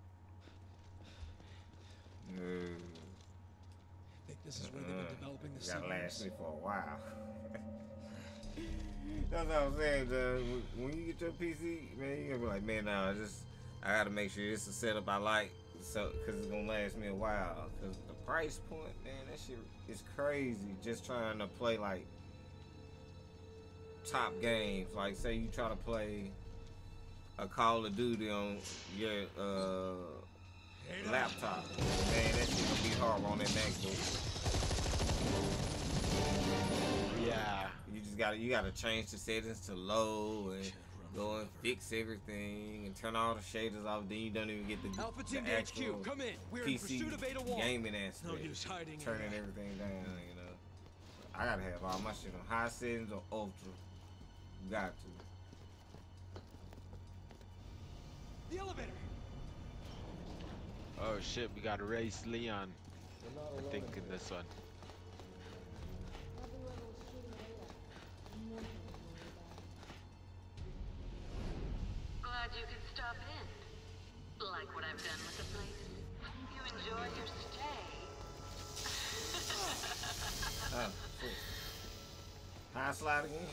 Think this is where they've been developing the Gotta last sequence? me for a while. That's what I'm saying, Doug. When you get your PC, man, you're gonna be like, man, nah, I gotta make sure this is a setup I like, so, cause it's gonna last me a while. Cause the price point, man, that shit is crazy. Just trying to play like top games. Like, say you try to play a Call of Duty on your laptop, man, that shit gonna be hard on that MacBook. Yeah. You gotta change the settings to low and go and fix everything and turn all the shaders off. Then you don't even get the, Alpha the Team to actual HQ, come in. We're in PC pursuit of Ada Wong. gaming aspect. No use hiding. Turning everything down, you know. I gotta have all my shit on high settings or ultra. Got to. The elevator. Oh shit, we gotta race Leon. I think in this one. Glad you could stop in. Like what I've done with the place? You enjoy your stay? Oh, shit. High slide again?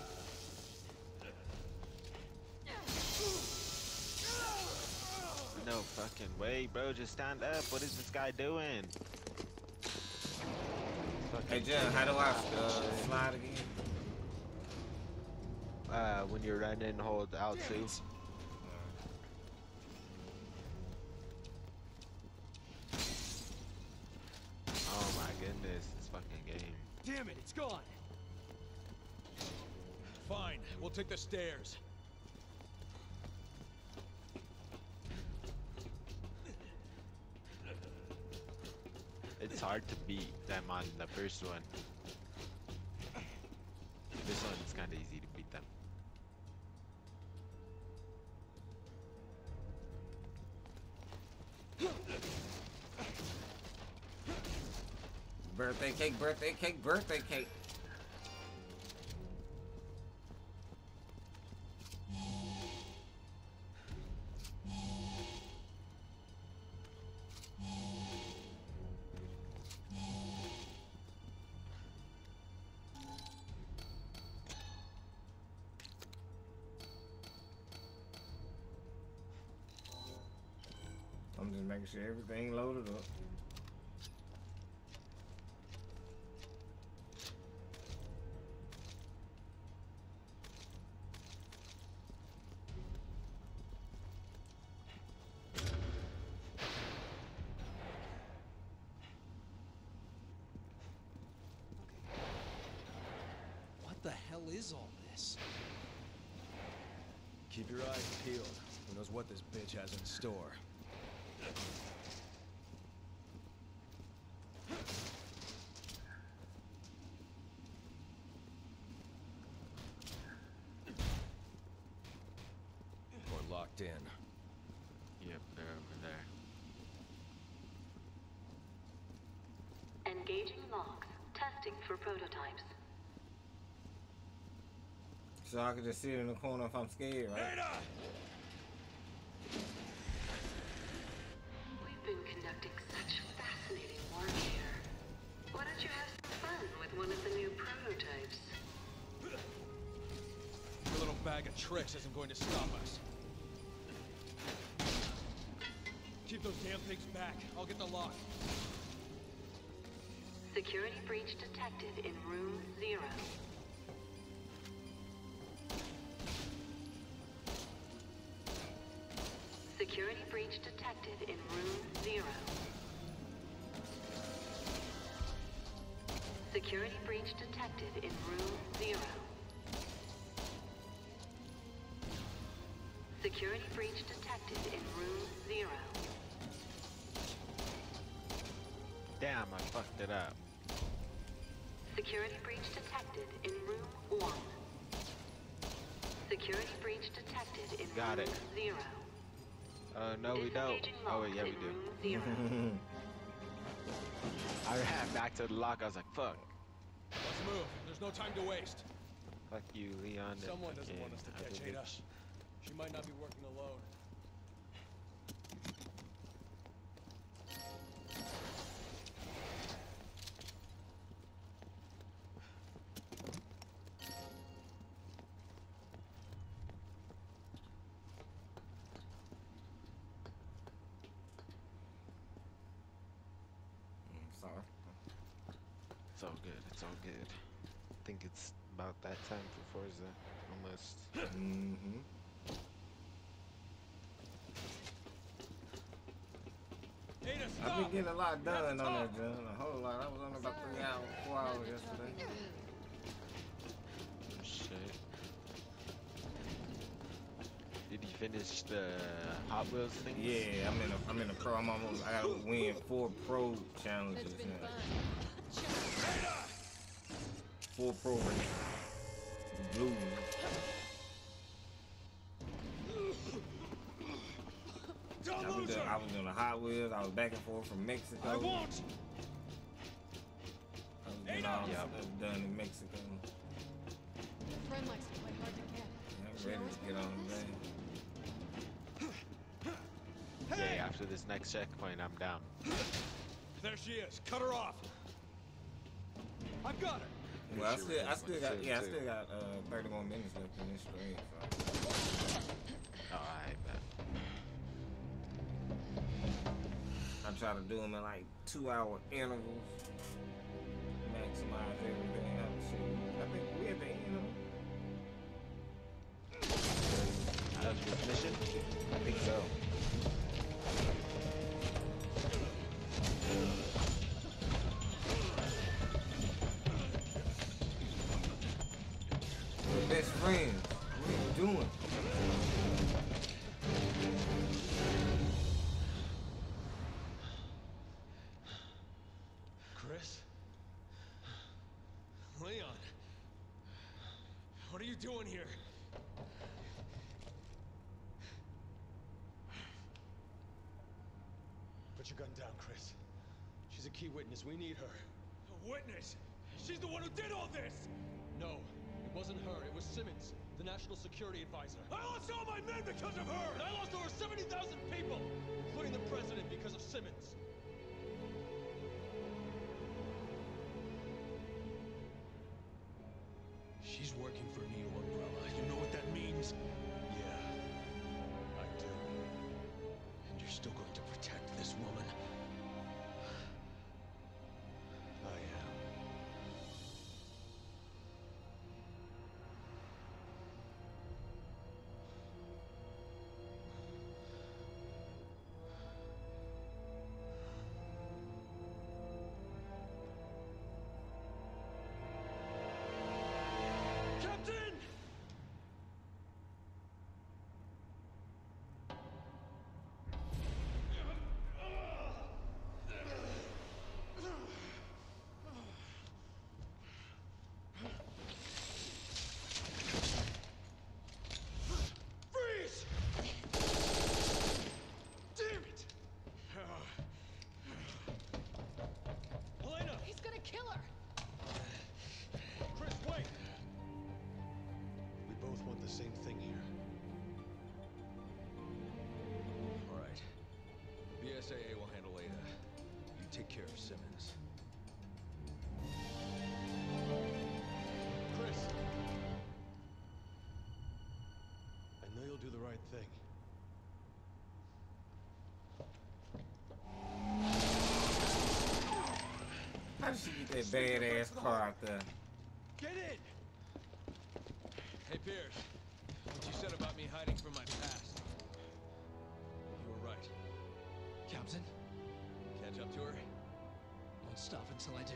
No fucking way, bro. Just stand up. What is this guy doing? Hey, Jen, how do I slide again? When you're running, hold L2. Oh my goodness, this fucking game. Damn it, it's gone. Fine, we'll take the stairs. It's hard to beat them on the first one. This one's kind of easy to beat them. Birthday cake, birthday cake, birthday cake. I'm just making sure everything loaded up. What the hell is all this? Keep your eyes peeled. Who knows what this bitch has in store? We're locked in. Yep, they're over there. Engaging locks. Testing for prototypes. So I can just sit in the corner if I'm scared, right? We've been conducting such fascinating work here. Why don't you have some fun with one of the new prototypes? Your little bag of tricks isn't going to stop us. Keep those damn things back. I'll get the lock. Security breach detected in room 0. Security breach detected in room 0. Security breach detected in room 0. Security breach detected in room 0. Damn, I fucked it up. Security breach detected in room 1. Security breach detected in Got room it. 0. No, we don't. Disengaging Oh, wait, locks yeah, we in do. room 0. I ran back to the lock. I was like, fuck. Let's move. There's no time to waste. Fuck you, Leon. and Someone doesn't fucking want us to catch Ivanovic. Ada. She might not be working alone. Sorry. It's all good. It's all good. I think it's about that time for Forza. Almost. Mm-hmm. Ada, I've stop! been getting a lot We have to done on that, talk. John. A whole lot. I was on about 3 hours, 4 hours yesterday. Shit. Did you finish the Hot Wheels thing? Yeah, I'm in a pro. I gotta win 4 pro challenges It's been now. fun. 4 pro races. The blue one. Don't I was doing the Hot Wheels. I was back and forth from Mexico. I won't. I was getting all the stuff done in Mexico. Friend likes to play hard to get. I'm ready to get on the van. Yeah, after this next checkpoint, I'm down. There she is. Cut her off. I've got her. Well, I still got 30 more minutes left in this stream. So. Alright, man. I try to do them in like 2-hour intervals. Maximize everything out. I think we at the end of That's this mission? I think so. We're best friends. What are you doing? Chris? Leon? What are you doing here? Put your gun down, Chris. She's a key witness. We need her. A witness? She's the one who did all this! No, it wasn't her. It was Simmons, the national security advisor. I lost all my men because of her! And I lost over 70,000 people, including the president, because of Simmons. She's working for Neo Umbrella. You know what that means? Yeah, I do. And you're still going to protect this woman? I am. Captain! Freeze! Damn it! Helena! He's gonna kill her. Chris, wait! We both want the same thing here. All right. BSAA will handle Ada. You take care of Simmons. Chris! I know you'll do the right thing. How did she get that badass car out there? Get in! Hey, Pierce. What you said about me hiding from my past. You were right. Captain, Catch up to her? won't stop until I do.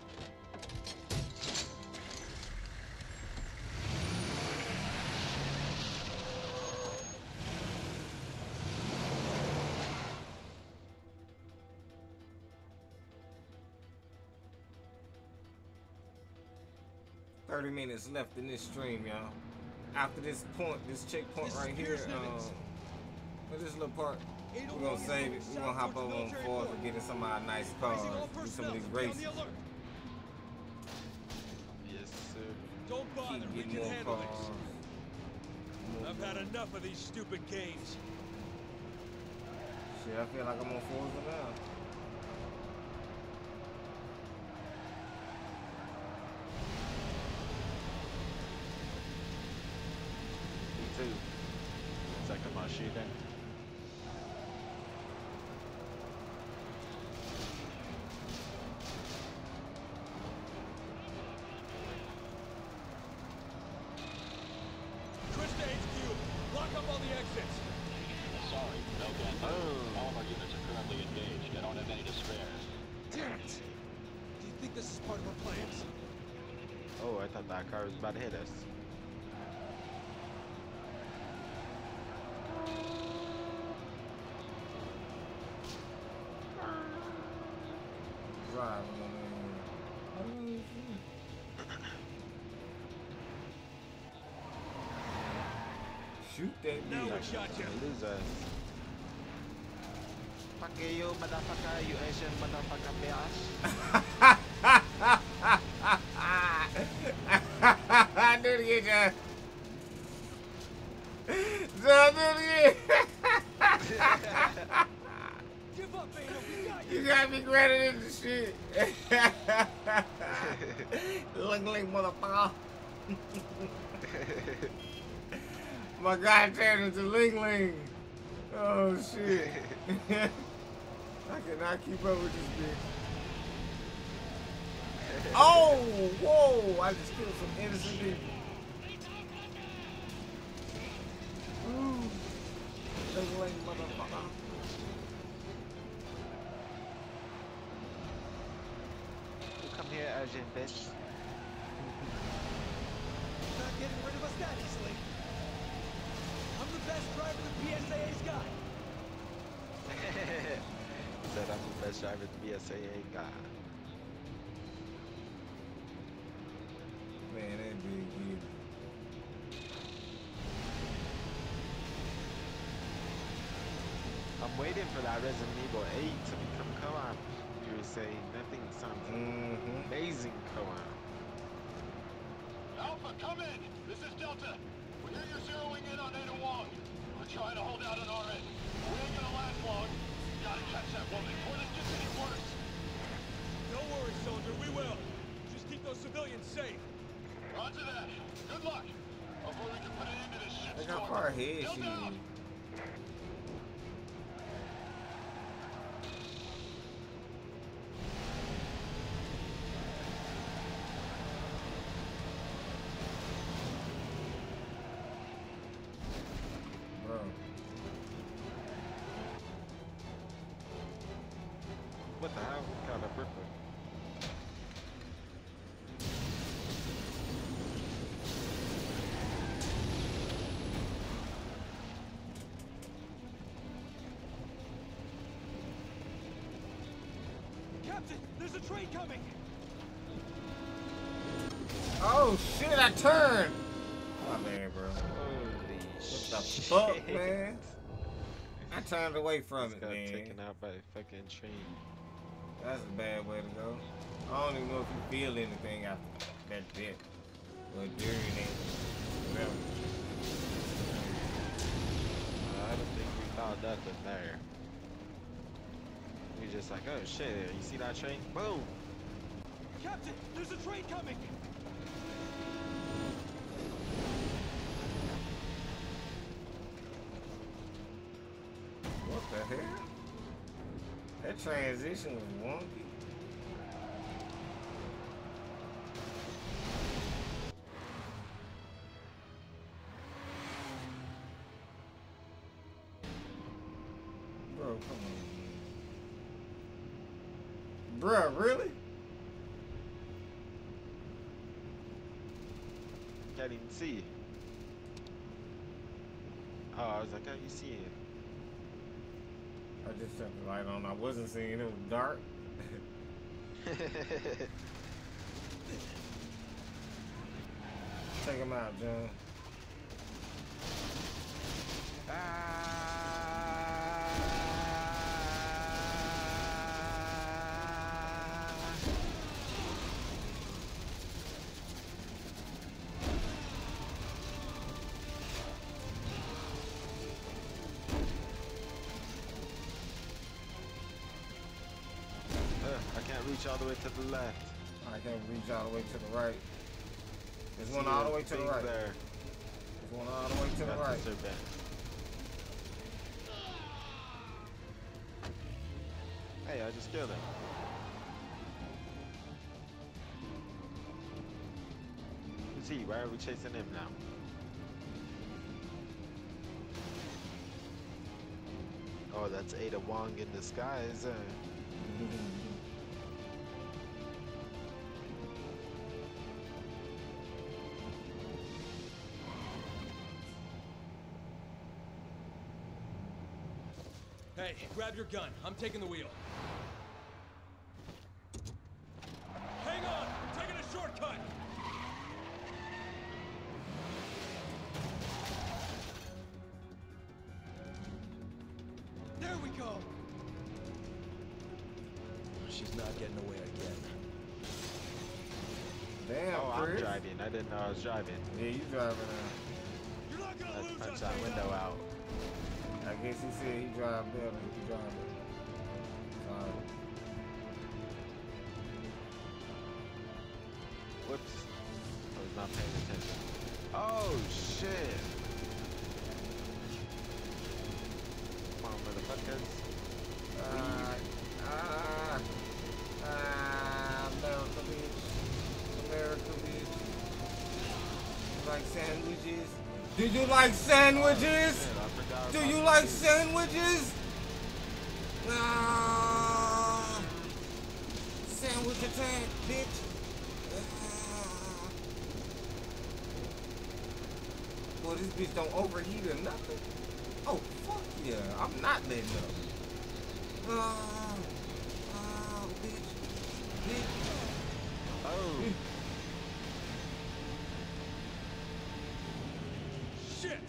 30 minutes left in this stream, y'all. After this point, this checkpoint right here, with this little part, we're gonna save it. We're gonna hop over on 4th and get in some of our nice cars, do some of these races. Yes, sir. Don't bother, Keep we getting can more handle cars. this. I've had enough of these stupid games. Shit, I feel like I'm on Forza now. Me too. Second my shooting. Chris to HQ, lock up all the exits. Sorry, no gun. All of our units are currently engaged. I don't have any to spare. Damn it! Do you think this is part of our plans? Oh, I thought that car was about to hit us. Drive, shoot that Now bitch. we shot you. Lose us. Fuck you, motherfucker, you Asian motherfucker, bitch. I do it again, John. John, do it again. Give up, Beta. We got you. You gotta be greater than the shit. Ling motherfucker. My guy turned into Ling. Oh shit. I cannot keep up with this bitch. Oh, whoa! I just killed some innocent people. Ooh. Ling motherfucker. Come here, Asian bitch. Not getting rid of us that easily. I'm the best driver the PSAA's got. He said I'm the best driver the BSAA got. Man, that big dude. I'm waiting for that Resident Evil 8 to become co-op. You were saying that thing sounds amazing co-op. Alpha, come in! This is Delta. We hear you're zeroing in on Ada Wong. We're trying to hold out on our end. We ain't gonna last long. Gotta catch that woman before this gets any worse. Don't worry, soldier. We will. Just keep those civilians safe. Roger that. Good luck. Hopefully we can put an end to this shit. Look how far ahead she is. Bro. What the hell? Got a Brooklyn. Captain, there's a train coming. Oh shit, I turned! My bad, bro. Holy What the fuck, man? I turned away from it, got man. taken out by a fucking train. That's a bad way to go. I don't even know if you feel anything after that death. Or during it. Whatever. I don't think we found nothing there. We just like, oh shit, you see that train? Boom! Captain, there's a train coming. What the hell? That transition was wonky. Bro, come on, man. Bruh, really? Can't even see. Oh, I was like, how you see it? I just turned the light on. I wasn't seeing it. It was dark. Take him out, John. I can't reach all the way to the left. I can't reach all the way to the right. There's one all the way to the right. There. There's one all the way to the That's right. a serpent. Hey, I just killed him. Who's he? Why are we chasing him now? Oh, that's Ada Wong in disguise. Hey, grab your gun. I'm taking the wheel. Hang on! I'm taking a shortcut! There we go! She's not getting away again. Damn, Oh, I'm Chris. driving. I didn't know I was driving. Yeah, you driving now. You're not gonna Let's lose punch us, that Data. window out. I guess he said he drive better. He drive better. Sorry. Whoops. I was not paying attention. Oh, shit. Come on, motherfuckers. America, bitch. America, bitch. You like sandwiches? Do you like sandwiches? Shit, I forgot Do about you the like food. sandwiches? Sandwich attack, bitch. Boy, this bitch don't overheat or nothing. Oh, fuck yeah. I'm not letting up. Bitch. Bitch. Oh. Shit!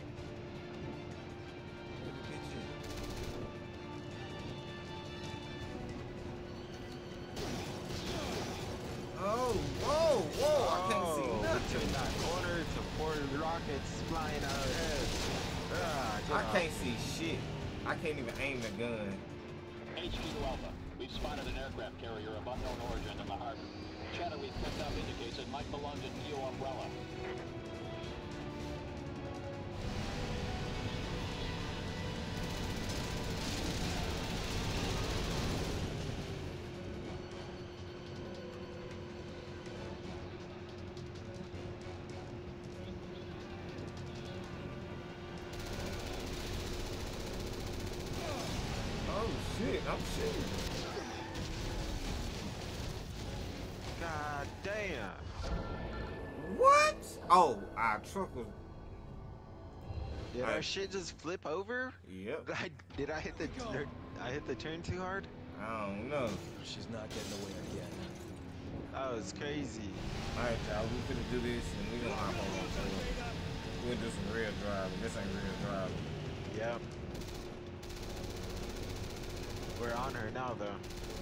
Oh, whoa, whoa. I can't see Oh, nothing. between that corner to four rockets flying out of head. I can't see shit. I can't even aim the gun. HQ to Alpha. We've spotted an aircraft carrier of unknown origin in the harbor. Chatter we've picked up indicates it might belong to Neo Umbrella. Oh shit, I'm shooting. God damn. What? Oh, our truck was. Did I- our shit just flip over? Yep. Did I hit the I hit the turn too hard? I don't know. She's not getting away again. That was crazy. Alright, y'all, we finna do this and we gonna hop on to it. We'll do some real driving. This ain't real driving. Yep. We're on her now, though.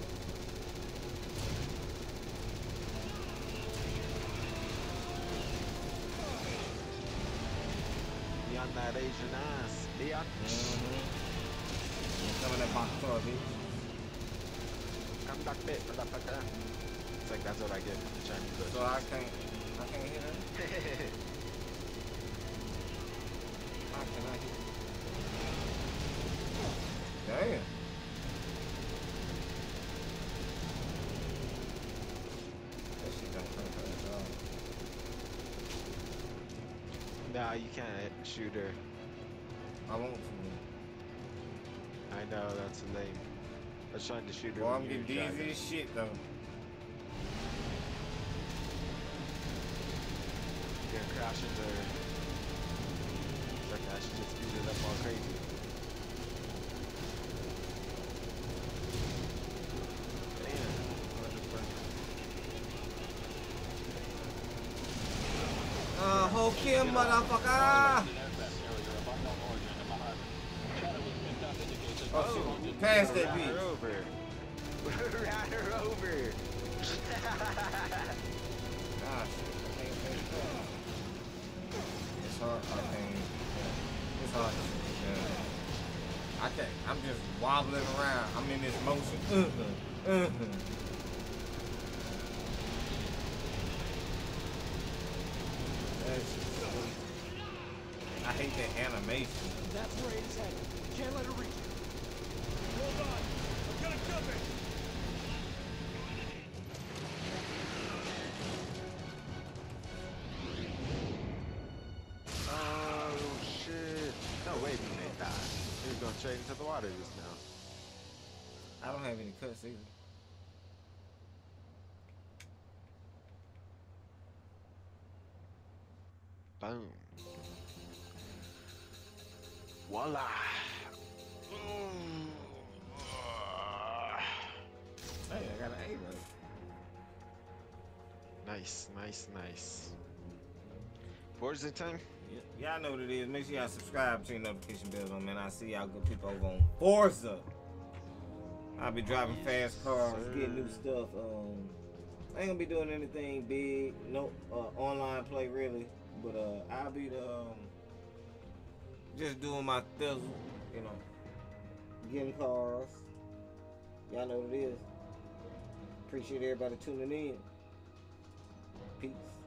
Be on that Asian ass. Be on. Some of that box car, bitch. Come back, bit, motherfucker. It's like that's what I get from the Chinese bush. So I can't hit her? How can I hit her? Damn. That shit don't hurt her at all. Nah, you can't shoot her. I want to. I know, that's lame. I was trying to shoot her. Boy, I'm when you getting were dizzy driving. as shit though. You're gonna crash into her. It's like I should just speed it up all crazy. Damn. Ho Kim, motherfucker! An aircraft carrier of unknown origin in the harbor. Chatter we've picked up indicates it might Oh, belong to pass that Ran bitch. her over. Ran her over. Ah, shit. I can't think of that. It's hard. I can't. It's hard to see. I can't. I'm just wobbling around. I'm in this motion. That's just so. I hate that animation. That's where it's headed. Can't let her reach it. Hold on. I've got it coming. Oh shit. No way we made that. He was going straight into the water just now. I don't have any cuts either. Boom. Voila. Hey, I got an A right. Nice, nice, nice. Forza time? Y'all know what it is. Make sure y'all subscribe, turn notification bells on, man. I see y'all good people over on Forza. I'll be driving fast cars, getting new stuff. I ain't gonna be doing anything big, no online play really, but I'll be just doing my thizzle, you know, getting cars. Y'all know what it is. Appreciate everybody tuning in. Peace.